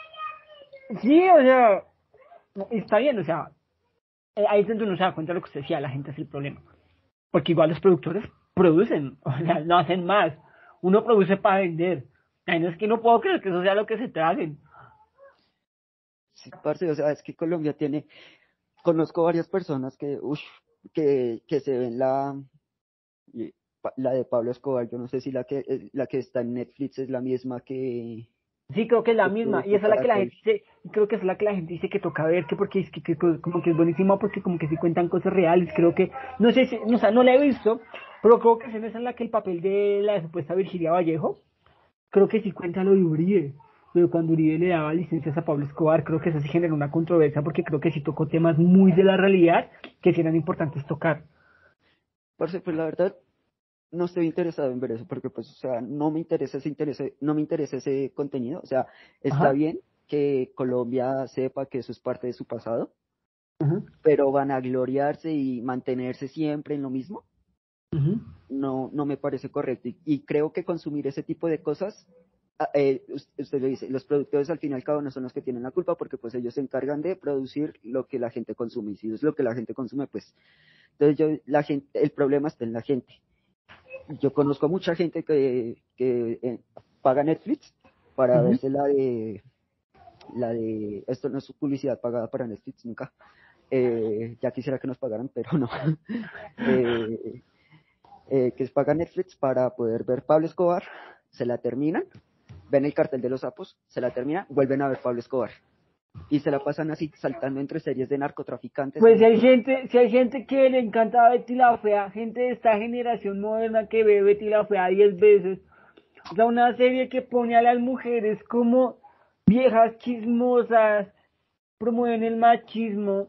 Sí, o sea, está bien, o sea, ahí es donde uno se da cuenta de lo que usted decía, la gente es el problema. Porque igual los productores producen, o sea, no hacen más. Uno produce para vender. Ay, no es que no puedo creer que eso sea lo que se traguen.
Sí, parce, o sea, es que Colombia tiene... Conozco varias personas que se ven la de Pablo Escobar. Yo no sé si la que está en Netflix es la misma que...
Sí, creo que es la misma, y esa es la que la gente dice, creo que es la que la gente dice que toca ver, que porque es que como que es buenísima, porque como que sí cuentan cosas reales, creo que, no sé si, o sea, no la he visto, pero creo que es en esa en la que el papel de la supuesta Virginia Vallejo, creo que sí cuenta lo de Uribe, pero cuando Uribe le daba licencias a Pablo Escobar, creo que eso sí generó una controversia, porque creo que sí tocó temas muy de la realidad, que sí eran importantes tocar.
Parce, pues la verdad, no estoy interesado en ver eso, porque pues, o sea, no me interesa ese contenido, o sea, está bien que Colombia sepa que eso es parte de su pasado, pero van a gloriarse y mantenerse siempre en lo mismo, no me parece correcto, y creo que consumir ese tipo de cosas usted lo dice, los productores al fin y al cabo no son los que tienen la culpa porque pues ellos se encargan de producir lo que la gente consume y si es lo que la gente consume pues entonces la gente, el problema está en la gente. Yo conozco mucha gente que paga Netflix para verse esto no es su publicidad pagada para Netflix nunca, ya quisiera que nos pagaran pero no, que paga Netflix para poder ver Pablo Escobar, se la terminan, ven el cartel de los sapos, se la terminan, vuelven a ver Pablo Escobar. Y se la pasan así, saltando entre series de narcotraficantes.
Pues si hay gente que le encanta Betty la Fea, gente de esta generación moderna que ve Betty la Fea 10 veces. O sea, una serie que pone a las mujeres como viejas chismosas, promueven el machismo,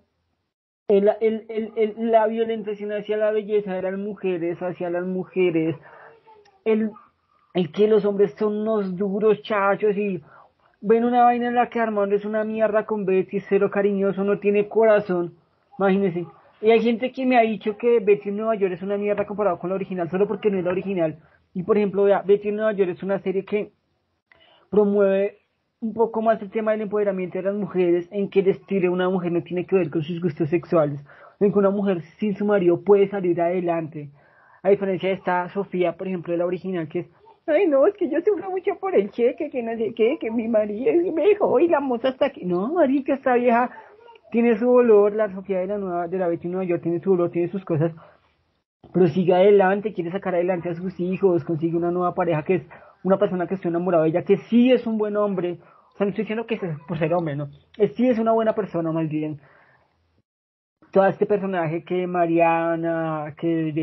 la violentación hacia la belleza de las mujeres, hacia las mujeres, el que los hombres son unos duros chachos y ven una vaina en la que Armando es una mierda con Betty, cero cariñoso, no tiene corazón, imagínense. Y hay gente que me ha dicho que Betty en Nueva York es una mierda comparado con la original, solo porque no es la original. Y por ejemplo, vea, Betty en Nueva York es una serie que promueve un poco más el tema del empoderamiento de las mujeres, en que el estilo de una mujer no tiene que ver con sus gustos sexuales, en que una mujer sin su marido puede salir adelante. A diferencia de esta Sofía, por ejemplo, de la original, que es, ay no, es que yo sufro mucho por el cheque, que no sé qué, que mi marido me dejó y la moza está aquí. No, marica, esta vieja tiene su dolor, la Sofía de la Betty Nueva York tiene su dolor, tiene sus cosas, pero sigue adelante, quiere sacar adelante a sus hijos, consigue una nueva pareja que es una persona que estoy enamorado de ella, que sí es un buen hombre. O sea, no estoy diciendo que es por ser hombre, no. Sí es una buena persona, más bien. Todo este personaje que Mariana,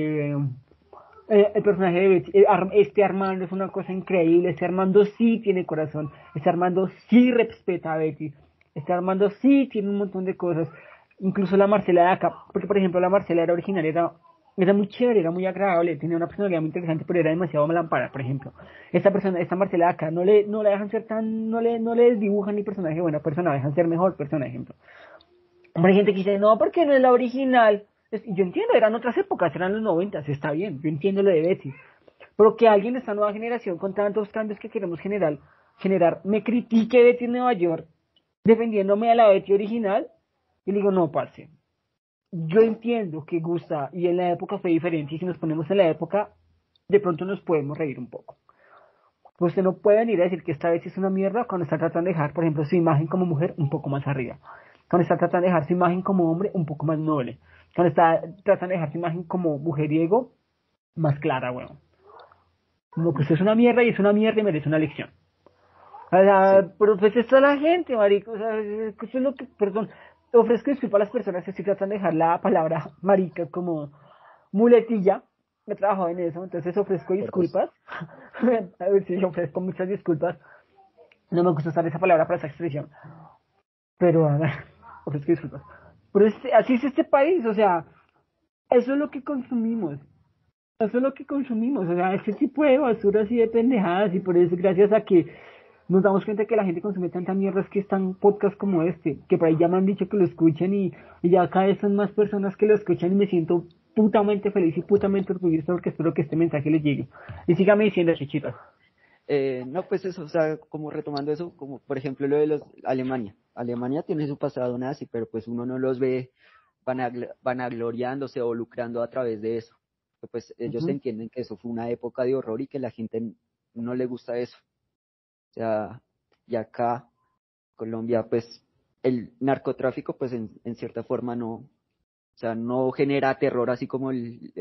el personaje de Betty, este Armando es una cosa increíble. Este Armando sí tiene corazón. Este Armando sí respeta a Betty. Este Armando sí tiene un montón de cosas. Incluso la Marcela de acá, porque por ejemplo la Marcela era original, era muy chévere, era muy agradable, tenía una personalidad muy interesante, pero era demasiado malampara, por ejemplo. Esta Marcela de acá, no la dejan ser tan, no le dibujan ni personaje buena persona, dejan ser mejor persona, ejemplo. Pero hay gente que dice, no, porque no es la original. Yo entiendo, eran otras épocas, eran los 90, está bien, yo entiendo lo de Betty. Pero que alguien de esta nueva generación, con tantos cambios que queremos generar me critique Betty en Nueva York, defendiéndome a la Betty original, y le digo, no, parce. Yo entiendo que gusta, y en la época fue diferente, y si nos ponemos en la época, de pronto nos podemos reír un poco. Pues usted no puede venir a decir que esta vez es una mierda cuando está tratando de dejar, por ejemplo, su imagen como mujer un poco más arriba. Cuando está tratando de dejar su imagen como hombre un poco más noble. Cuando está tratando de dejar su imagen como mujeriego más clara, weón. Como que usted es una mierda y es una mierda y merece una lección. O sea, sí. Pero pues esto es la gente, marico. O sea, eso es lo que, perdón, ofrezco disculpas a las personas que estoy tratando de dejar la palabra marica como muletilla. He trabajado en eso, entonces ofrezco disculpas. A ver si ofrezco muchas disculpas. No me gusta usar esa palabra para esa expresión. Pero, ofrezco disculpas. Pero así es este país, o sea, eso es lo que consumimos. Eso es lo que consumimos, o sea, ese tipo de basura así de pendejadas, y por eso gracias a que nos damos cuenta que la gente consume tanta mierda es que están podcasts como este, que por ahí ya me han dicho que lo escuchen y ya cada vez son más personas que lo escuchan y me siento putamente feliz y putamente orgulloso porque espero que este mensaje les llegue. Y sígame diciendo, chichitas.
No, pues eso, o sea, como retomando eso, como por ejemplo lo de Alemania. Alemania tiene su pasado nazi, pero pues uno no los ve vanagloriándose o lucrando a través de eso. Pues ellos entienden que eso fue una época de horror y que la gente no le gusta eso. O sea, y acá, Colombia, pues el narcotráfico, pues en cierta forma no, o sea, no genera terror así como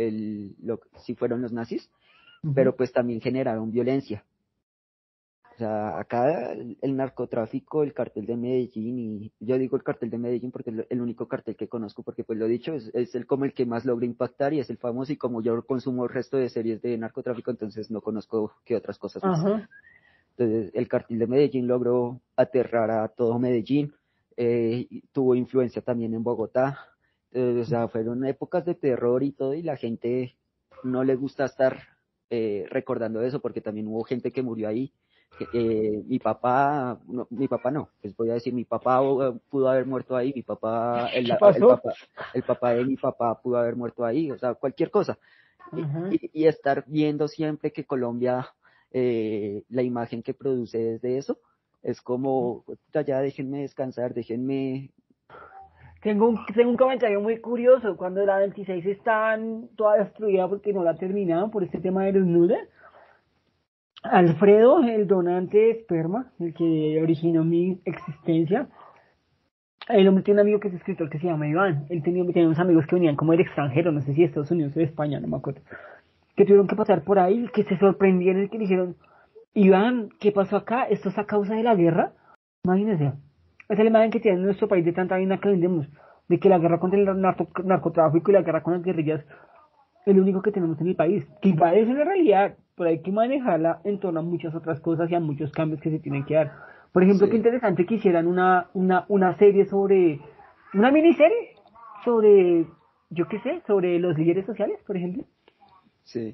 si fueron los nazis, pero pues también generaron violencia. O sea, acá el narcotráfico, el cartel de Medellín, y yo digo el cartel de Medellín porque es el único cartel que conozco, porque pues lo dicho, es como el que más logra impactar y es el famoso, y como yo consumo el resto de series de narcotráfico, entonces no conozco qué otras cosas más. Entonces, el cartel de Medellín logró aterrar a todo Medellín, tuvo influencia también en Bogotá, o sea, fueron épocas de terror y todo, y la gente no le gusta estar recordando eso, porque también hubo gente que murió ahí. Mi papá no, pues voy a decir, mi papá pudo haber muerto ahí, el papá de mi papá pudo haber muerto ahí, o sea, cualquier cosa. Y estar viendo siempre que Colombia la imagen que produce desde eso, es como, "Puta, ya déjenme descansar, déjenme".
Tengo un comentario muy curioso. Cuando la 26 está toda destruida porque no la terminaron por este tema de los nudes, Alfredo, el donante de esperma, el que originó mi existencia, el hombre tiene un amigo que es escritor que se llama Iván. Él tenía unos amigos que venían como del extranjero, no sé si de Estados Unidos o de España, no me acuerdo, que tuvieron que pasar por ahí, que se sorprendieron y que le dijeron, Iván, ¿qué pasó acá? ¿Esto es a causa de la guerra? Imagínense, esa es la imagen que tiene en nuestro país de tanta vaina que vendemos, de que la guerra contra el narcotráfico y la guerra con las guerrillas es lo único que tenemos en el país, que igual es una realidad, pero hay que manejarla en torno a muchas otras cosas y a muchos cambios que se tienen que dar. Por ejemplo, qué
Sí,
interesante que hicieran una serie sobre, una miniserie sobre, yo qué sé, sobre los líderes sociales, por ejemplo.
sí.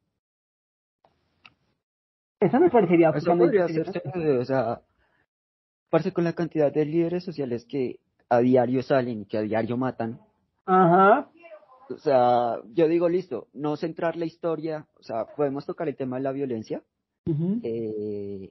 Eso me parecería
Eso
absolutamente
podría hacerse,
interesante.
o sea, parce, con la cantidad de líderes sociales que a diario salen y que a diario matan.
Ajá.
O sea, yo digo, listo, no centrar la historia, o sea, podemos tocar el tema de la violencia
Uh-huh.
eh,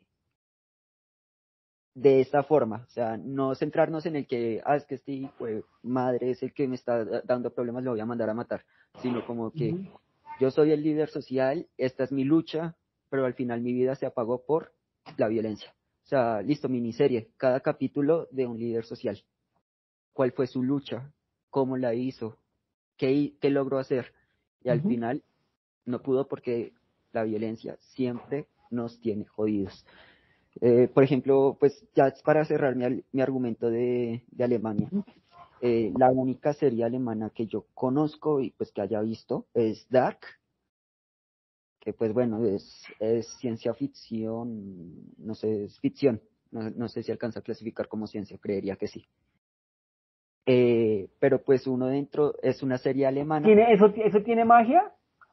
de esta forma, o sea, no centrarnos en el que, es que este hijo de madre es el que me está dando problemas, lo voy a mandar a matar, sino como que
Uh-huh.
yo soy el líder social, esta es mi lucha, pero al final mi vida se apagó por la violencia. O sea, listo, miniserie, cada capítulo de un líder social. ¿Cuál fue su lucha? ¿Cómo la hizo? ¿Qué logró hacer? Y al
Uh-huh.
final no pudo porque la violencia siempre nos tiene jodidos. Por ejemplo, pues ya para cerrar mi argumento de Alemania, la única serie alemana que yo conozco y pues que haya visto es Dark, que pues bueno, es ciencia ficción, no sé, es ficción, no sé si alcanza a clasificar como ciencia, creería que sí. Pero pues uno dentro es una serie alemana,
¿Eso tiene magia?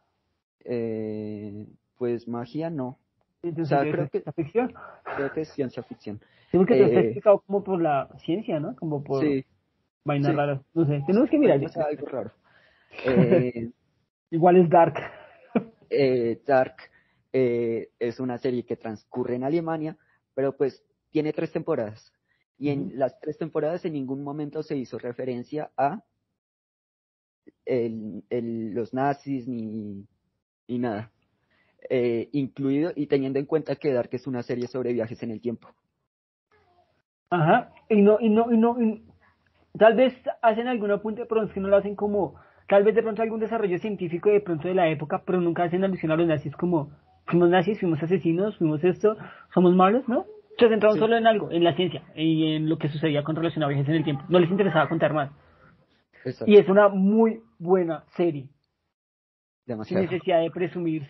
pues magia no, o
Entonces
sea,
eso es ciencia ficción.
creo que es ciencia ficción.
Tengo que todo está
Eh,
explicado como por la ciencia, ¿no? Como por
sí,
vainas
sí,
raras. No sé,
sí,
tenemos que mirar.
puede que sea algo raro. Eh,
Igual es dark.
Dark es una serie que transcurre en Alemania, pero pues tiene 3 temporadas. Y en
Ujú.
las 3 temporadas en ningún momento se hizo referencia a los nazis ni nada. Incluido y teniendo en cuenta que Dark es una serie sobre viajes en el tiempo.
Ajá. Tal vez hacen algún apunte, pero es que no lo hacen como, tal vez de pronto algún desarrollo científico de pronto de la época, pero nunca hacen alusión a los nazis como, fuimos nazis, fuimos asesinos, fuimos esto, somos malos, ¿no? Se centraron
Sí,
solo en algo, en la ciencia y en lo que sucedía con relación a viajes en el tiempo. No les interesaba contar más. Y
exacto,
es una muy buena serie, sin
demasiado.
necesidad de presumir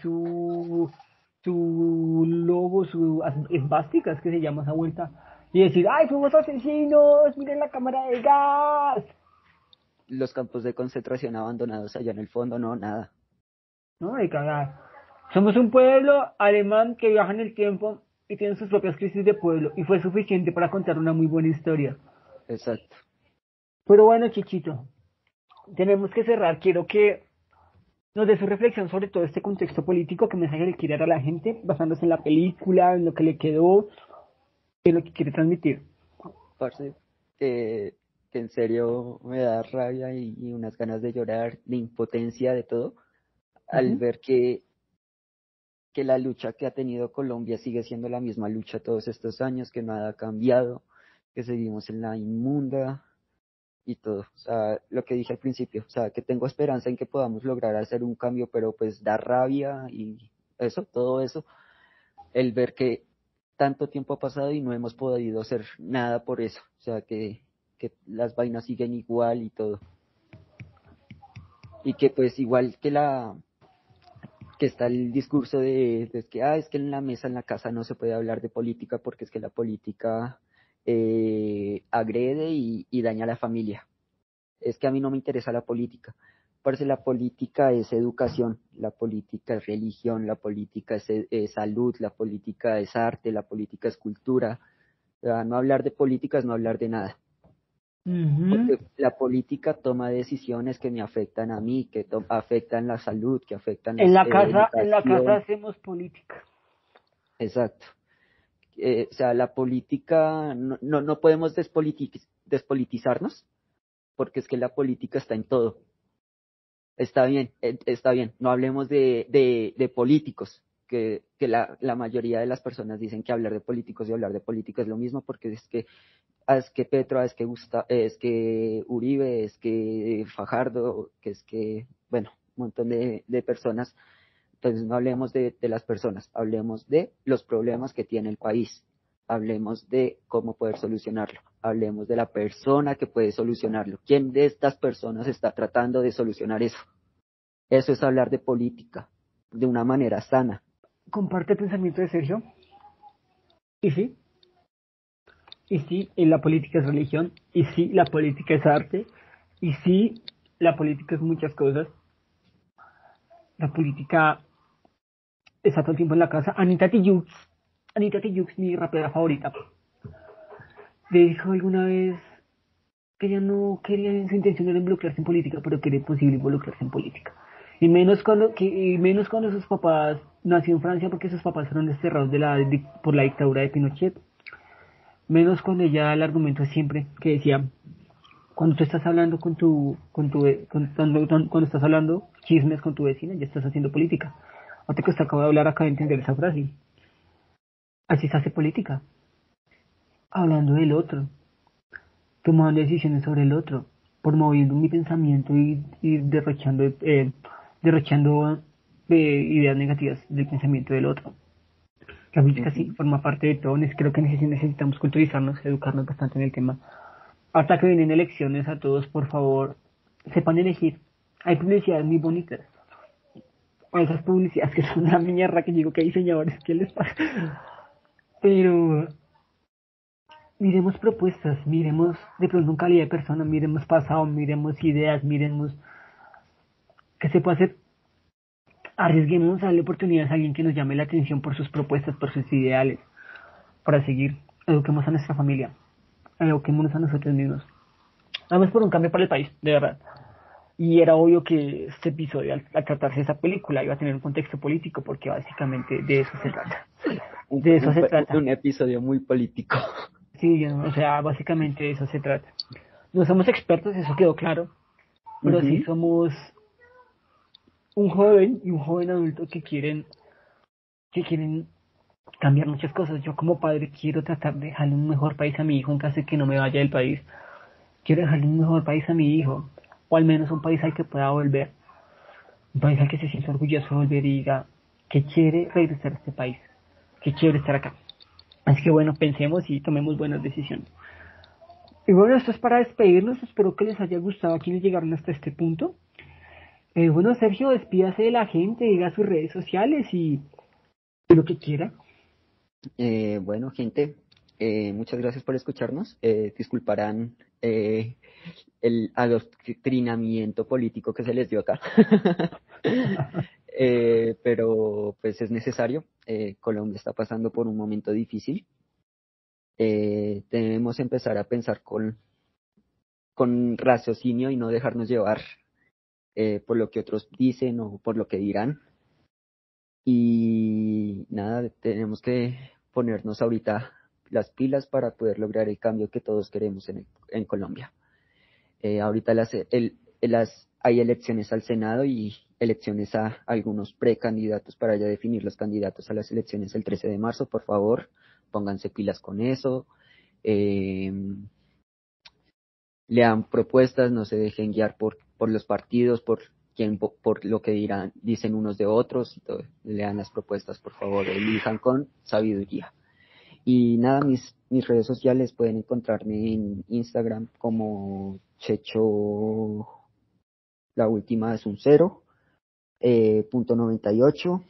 su logo, su esvástica, es que se llama esa vuelta, y decir, ¡ay, fuimos asesinos! ¡Miren la cámara de gas!
Los campos de concentración abandonados allá en el fondo, no, nada.
¿No? De cagar. Somos un pueblo alemán que viaja en el tiempo y tiene sus propias crisis de pueblo, y fue suficiente para contar una muy buena historia.
Exacto.
Pero bueno, Chichito, tenemos que cerrar. Quiero que nos dé su reflexión sobre todo este contexto político, que mensaje le quiere dar a la gente, basándose en la película, en lo que le quedó, en lo que quiere transmitir.
Parce, que en serio me da rabia y unas ganas de llorar, de impotencia, de todo, al
Ujú.
ver que la lucha que ha tenido Colombia sigue siendo la misma lucha todos estos años, que nada ha cambiado, que seguimos en la inmunda y todo. O sea, lo que dije al principio, o sea, que tengo esperanza en que podamos lograr hacer un cambio, pero pues da rabia y eso, todo eso, el ver que tanto tiempo ha pasado y no hemos podido hacer nada por eso. O sea, que las vainas siguen igual y todo. Y que pues igual que está el discurso de que es que en la mesa, en la casa no se puede hablar de política porque es que la política agrede y daña a la familia. Es que a mí no me interesa la política. Parece la política es educación, la política es religión, la política es salud, la política es arte, la política es cultura. O sea, no hablar de política es no hablar de nada.
Ujú.
Porque la política toma decisiones que me afectan a mí, afectan la salud, que afectan la
En la casa
educación.
hacemos política.
exacto. O sea, la política, no podemos despolitizarnos, porque es que la política está en todo. Está bien, no hablemos de políticos, que la mayoría de las personas dicen que hablar de políticos y hablar de política es lo mismo, porque es que Petro, es que es que Uribe, es que Fajardo, que es que, bueno, un montón de personas. Entonces no hablemos de las personas, hablemos de los problemas que tiene el país, hablemos de cómo poder solucionarlo, hablemos de la persona que puede solucionarlo. ¿Quién de estas personas está tratando de solucionar eso? Eso es hablar de política, de una manera sana.
Comparte el pensamiento de Sergio. Y sí, la política es religión. Y sí, la política es arte. Y sí, la política es muchas cosas. La política está todo el tiempo en la casa. Anita Tijoux, mi rapera favorita, le dijo alguna vez que ella no quería, su intención era involucrarse en política, pero que era imposible involucrarse en política. Y menos cuando sus papás nació en Francia, porque sus papás fueron desterrados por la dictadura de Pinochet. Menos cuando ella, el argumento es siempre que decía, cuando tú estás hablando cuando estás hablando chismes con tu vecina, ya estás haciendo política. Ahora que usted acaba de hablar, acaba de entender esa frase. Así se hace política. Hablando del otro, tomando decisiones sobre el otro, promoviendo mi pensamiento y derrochando ideas negativas del pensamiento del otro. La política sí forma parte de todo. Creo que necesitamos culturizarnos, educarnos bastante en el tema. Hasta que vienen elecciones, a todos, por favor, sepan elegir. Hay publicidades muy bonitas. O esas publicidades que son una mierda, que digo que hay señores, ¿qué les pasa? Pero miremos propuestas, miremos de pronto en calidad de persona, miremos pasado, miremos ideas, miremos qué se puede hacer. Arriesguemos a darle oportunidades a alguien que nos llame la atención por sus propuestas, por sus ideales, para seguir. Eduquemos a nuestra familia, eduquémonos a nosotros mismos. Vamos por un cambio para el país, de verdad. Y era obvio que este episodio, al tratarse de esa película, iba a tener un contexto político, porque básicamente de eso se trata. De eso se trata.
Un episodio muy político.
Sí, o sea, básicamente de eso se trata. No somos expertos, eso quedó claro, pero sí somos un joven y un joven adulto que quieren cambiar muchas cosas. Yo como padre quiero tratar de dejarle un mejor país a mi hijo en caso de que no me vaya del país. Quiero dejarle un mejor país a mi hijo, o al menos un país al que pueda volver, un país al que se sienta orgulloso de volver y diga que quiere regresar a este país, que quiere estar acá. Así que bueno, pensemos y tomemos buenas decisiones. Y bueno, esto es para despedirnos. Espero que les haya gustado a quienes llegaron hasta este punto. Bueno, Sergio, despídase de la gente, diga sus redes sociales y lo que quiera.
Bueno, gente, muchas gracias por escucharnos. Disculparán el adoctrinamiento político que se les dio acá. Pero pues es necesario. Colombia está pasando por un momento difícil. Debemos empezar a pensar con raciocinio y no dejarnos llevar por lo que otros dicen o por lo que dirán. Y nada, tenemos que ponernos ahorita las pilas para poder lograr el cambio que todos queremos en Colombia. Ahorita hay elecciones al Senado y elecciones a algunos precandidatos para ya definir los candidatos a las elecciones el 13 de marzo. Por favor, pónganse pilas con eso. Lean propuestas, no se dejen guiar por los partidos, por lo que dicen unos de otros. Lean las propuestas, por favor, elijan con sabiduría. Y nada, mis redes sociales pueden encontrarme en Instagram como Checho, la última es un 0, .98.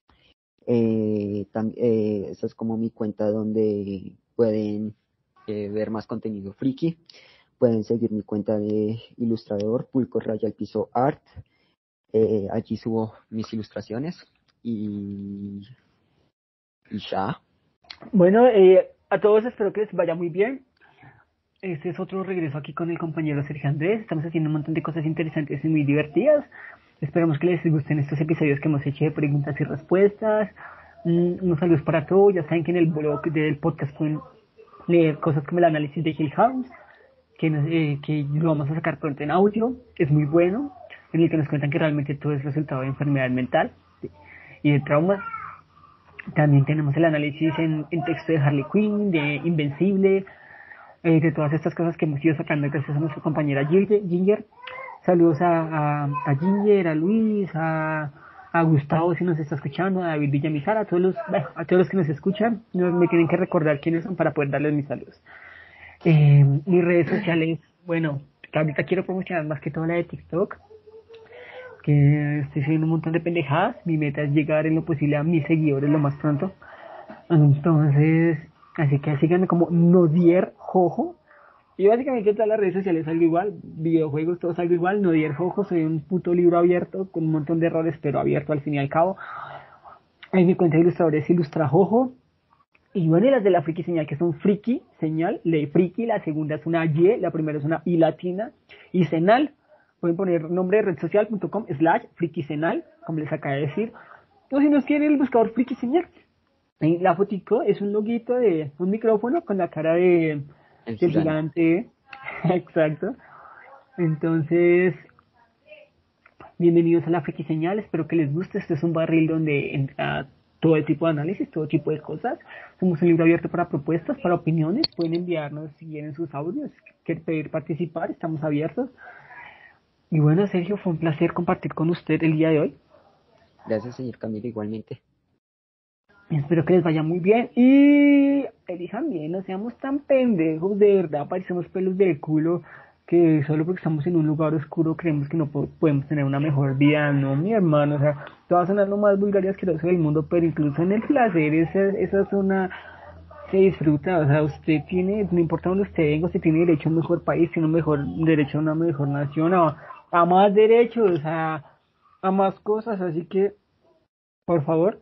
Esa es como mi cuenta donde pueden ver más contenido friki. Pueden seguir mi cuenta de ilustrador, Pulco Raya al Piso Art. Allí subo mis ilustraciones y ya.
Bueno, a todos espero que les vaya muy bien. Este es otro regreso aquí con el compañero Sergio Andrés. Estamos haciendo un montón de cosas interesantes y muy divertidas. Esperamos que les gusten estos episodios que hemos hecho de preguntas y respuestas. Unos saludos para todos. Ya saben que en el blog del podcast pueden leer cosas como el análisis de Hill House, que lo vamos a sacar pronto en audio. Es muy bueno, en el que nos cuentan que realmente todo es resultado de enfermedad mental, ¿sí?, y de traumas. También tenemos el análisis en texto de Harley Quinn, de Invencible, de todas estas cosas que hemos ido sacando gracias a nuestra compañera Ginger. Saludos a Ginger, a Luis, a Gustavo si nos está escuchando, a David Villamizar, a todos los que nos escuchan. Me tienen que recordar quiénes son para poder darles mis saludos. Mis redes sociales, bueno, que ahorita quiero promocionar más que todo la de TikTok, que estoy subiendo un montón de pendejadas. Mi meta es llegar en lo posible a mis seguidores lo más pronto. Entonces, así que síganme como Nodier Jojo. Y básicamente en todas las redes sociales algo igual, videojuegos, todo algo igual. Nodier Jojo, soy un puto libro abierto con un montón de errores, pero abierto al fin y al cabo. En mi cuenta de ilustradores Ilustra Jojo. Y bueno, y las de la Friki Señal, que son Friki Señal, de Friki, la segunda es una Y, la primera es una I latina, y Senal. Pueden poner nombre de redSocial.com/Friki Senal, como les acabo de decir. O si nos quieren el buscador Friki Señal. Y la fotico es un loguito de un micrófono con la cara del gigante. Exacto. Entonces, bienvenidos a la Friki Señal, espero que les guste. Este es un barril donde entra todo tipo de análisis, todo tipo de cosas. Somos un libro abierto para propuestas, para opiniones. Pueden enviarnos si quieren sus audios, quieren pedir participar, estamos abiertos. Y bueno, Sergio, fue un placer compartir con usted el día de hoy.
Gracias, señor Camilo, igualmente.
Espero que les vaya muy bien y elijan bien, no seamos tan pendejos, de verdad, parecemos pelos del culo, que solo porque estamos en un lugar oscuro creemos que no podemos tener una mejor vida. No, mi hermano, o sea, te va a sonar lo más vulgar y asqueroso del mundo, pero incluso en el placer, esa zona se disfruta. O sea, usted tiene, no importa dónde usted venga, usted tiene derecho a un mejor país, tiene un mejor derecho a una mejor nación, a más derechos, a más cosas, así que, por favor,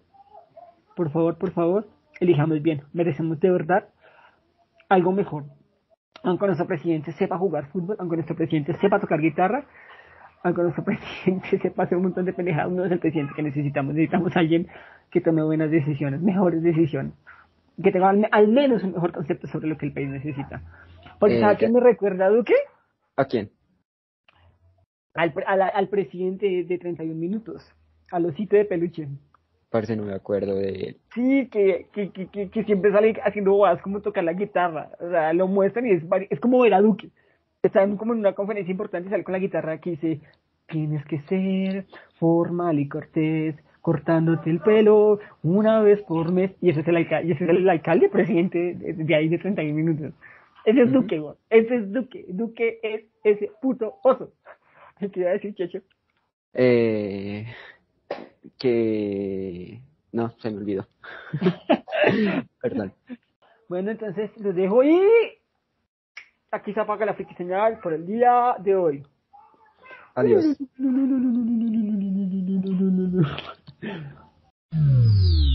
elijamos bien, merecemos de verdad algo mejor. Aunque nuestro presidente sepa jugar fútbol, aunque nuestro presidente sepa tocar guitarra, aunque nuestro presidente sepa hacer un montón de pendejadas, no es el presidente que necesitamos a alguien que tome buenas decisiones, mejores decisiones, que tenga al menos un mejor concepto sobre lo que el país necesita. Porque ¿sabe quién me recuerda, Duque?
¿A quién?
Al presidente de 31 minutos, al osito de peluche.
Parce, no me acuerdo de él.
Sí, que siempre sale haciendo bobadas como tocar la guitarra. O sea, lo muestran y es como ver a Duque. Está como en una conferencia importante y sale con la guitarra que dice: tienes que ser formal y cortés, cortándote el pelo una vez por mes. Y ese es el alcalde presidente de ahí de 31 minutos. Ese es Duque, güey. Ese es Duque. Duque es ese puto oso. ¿Qué iba a decir, Checho?
Que... No, se me olvidó. Perdón.
Bueno, entonces los dejo y aquí se apaga la Friki Señal por el día de hoy.
Adiós.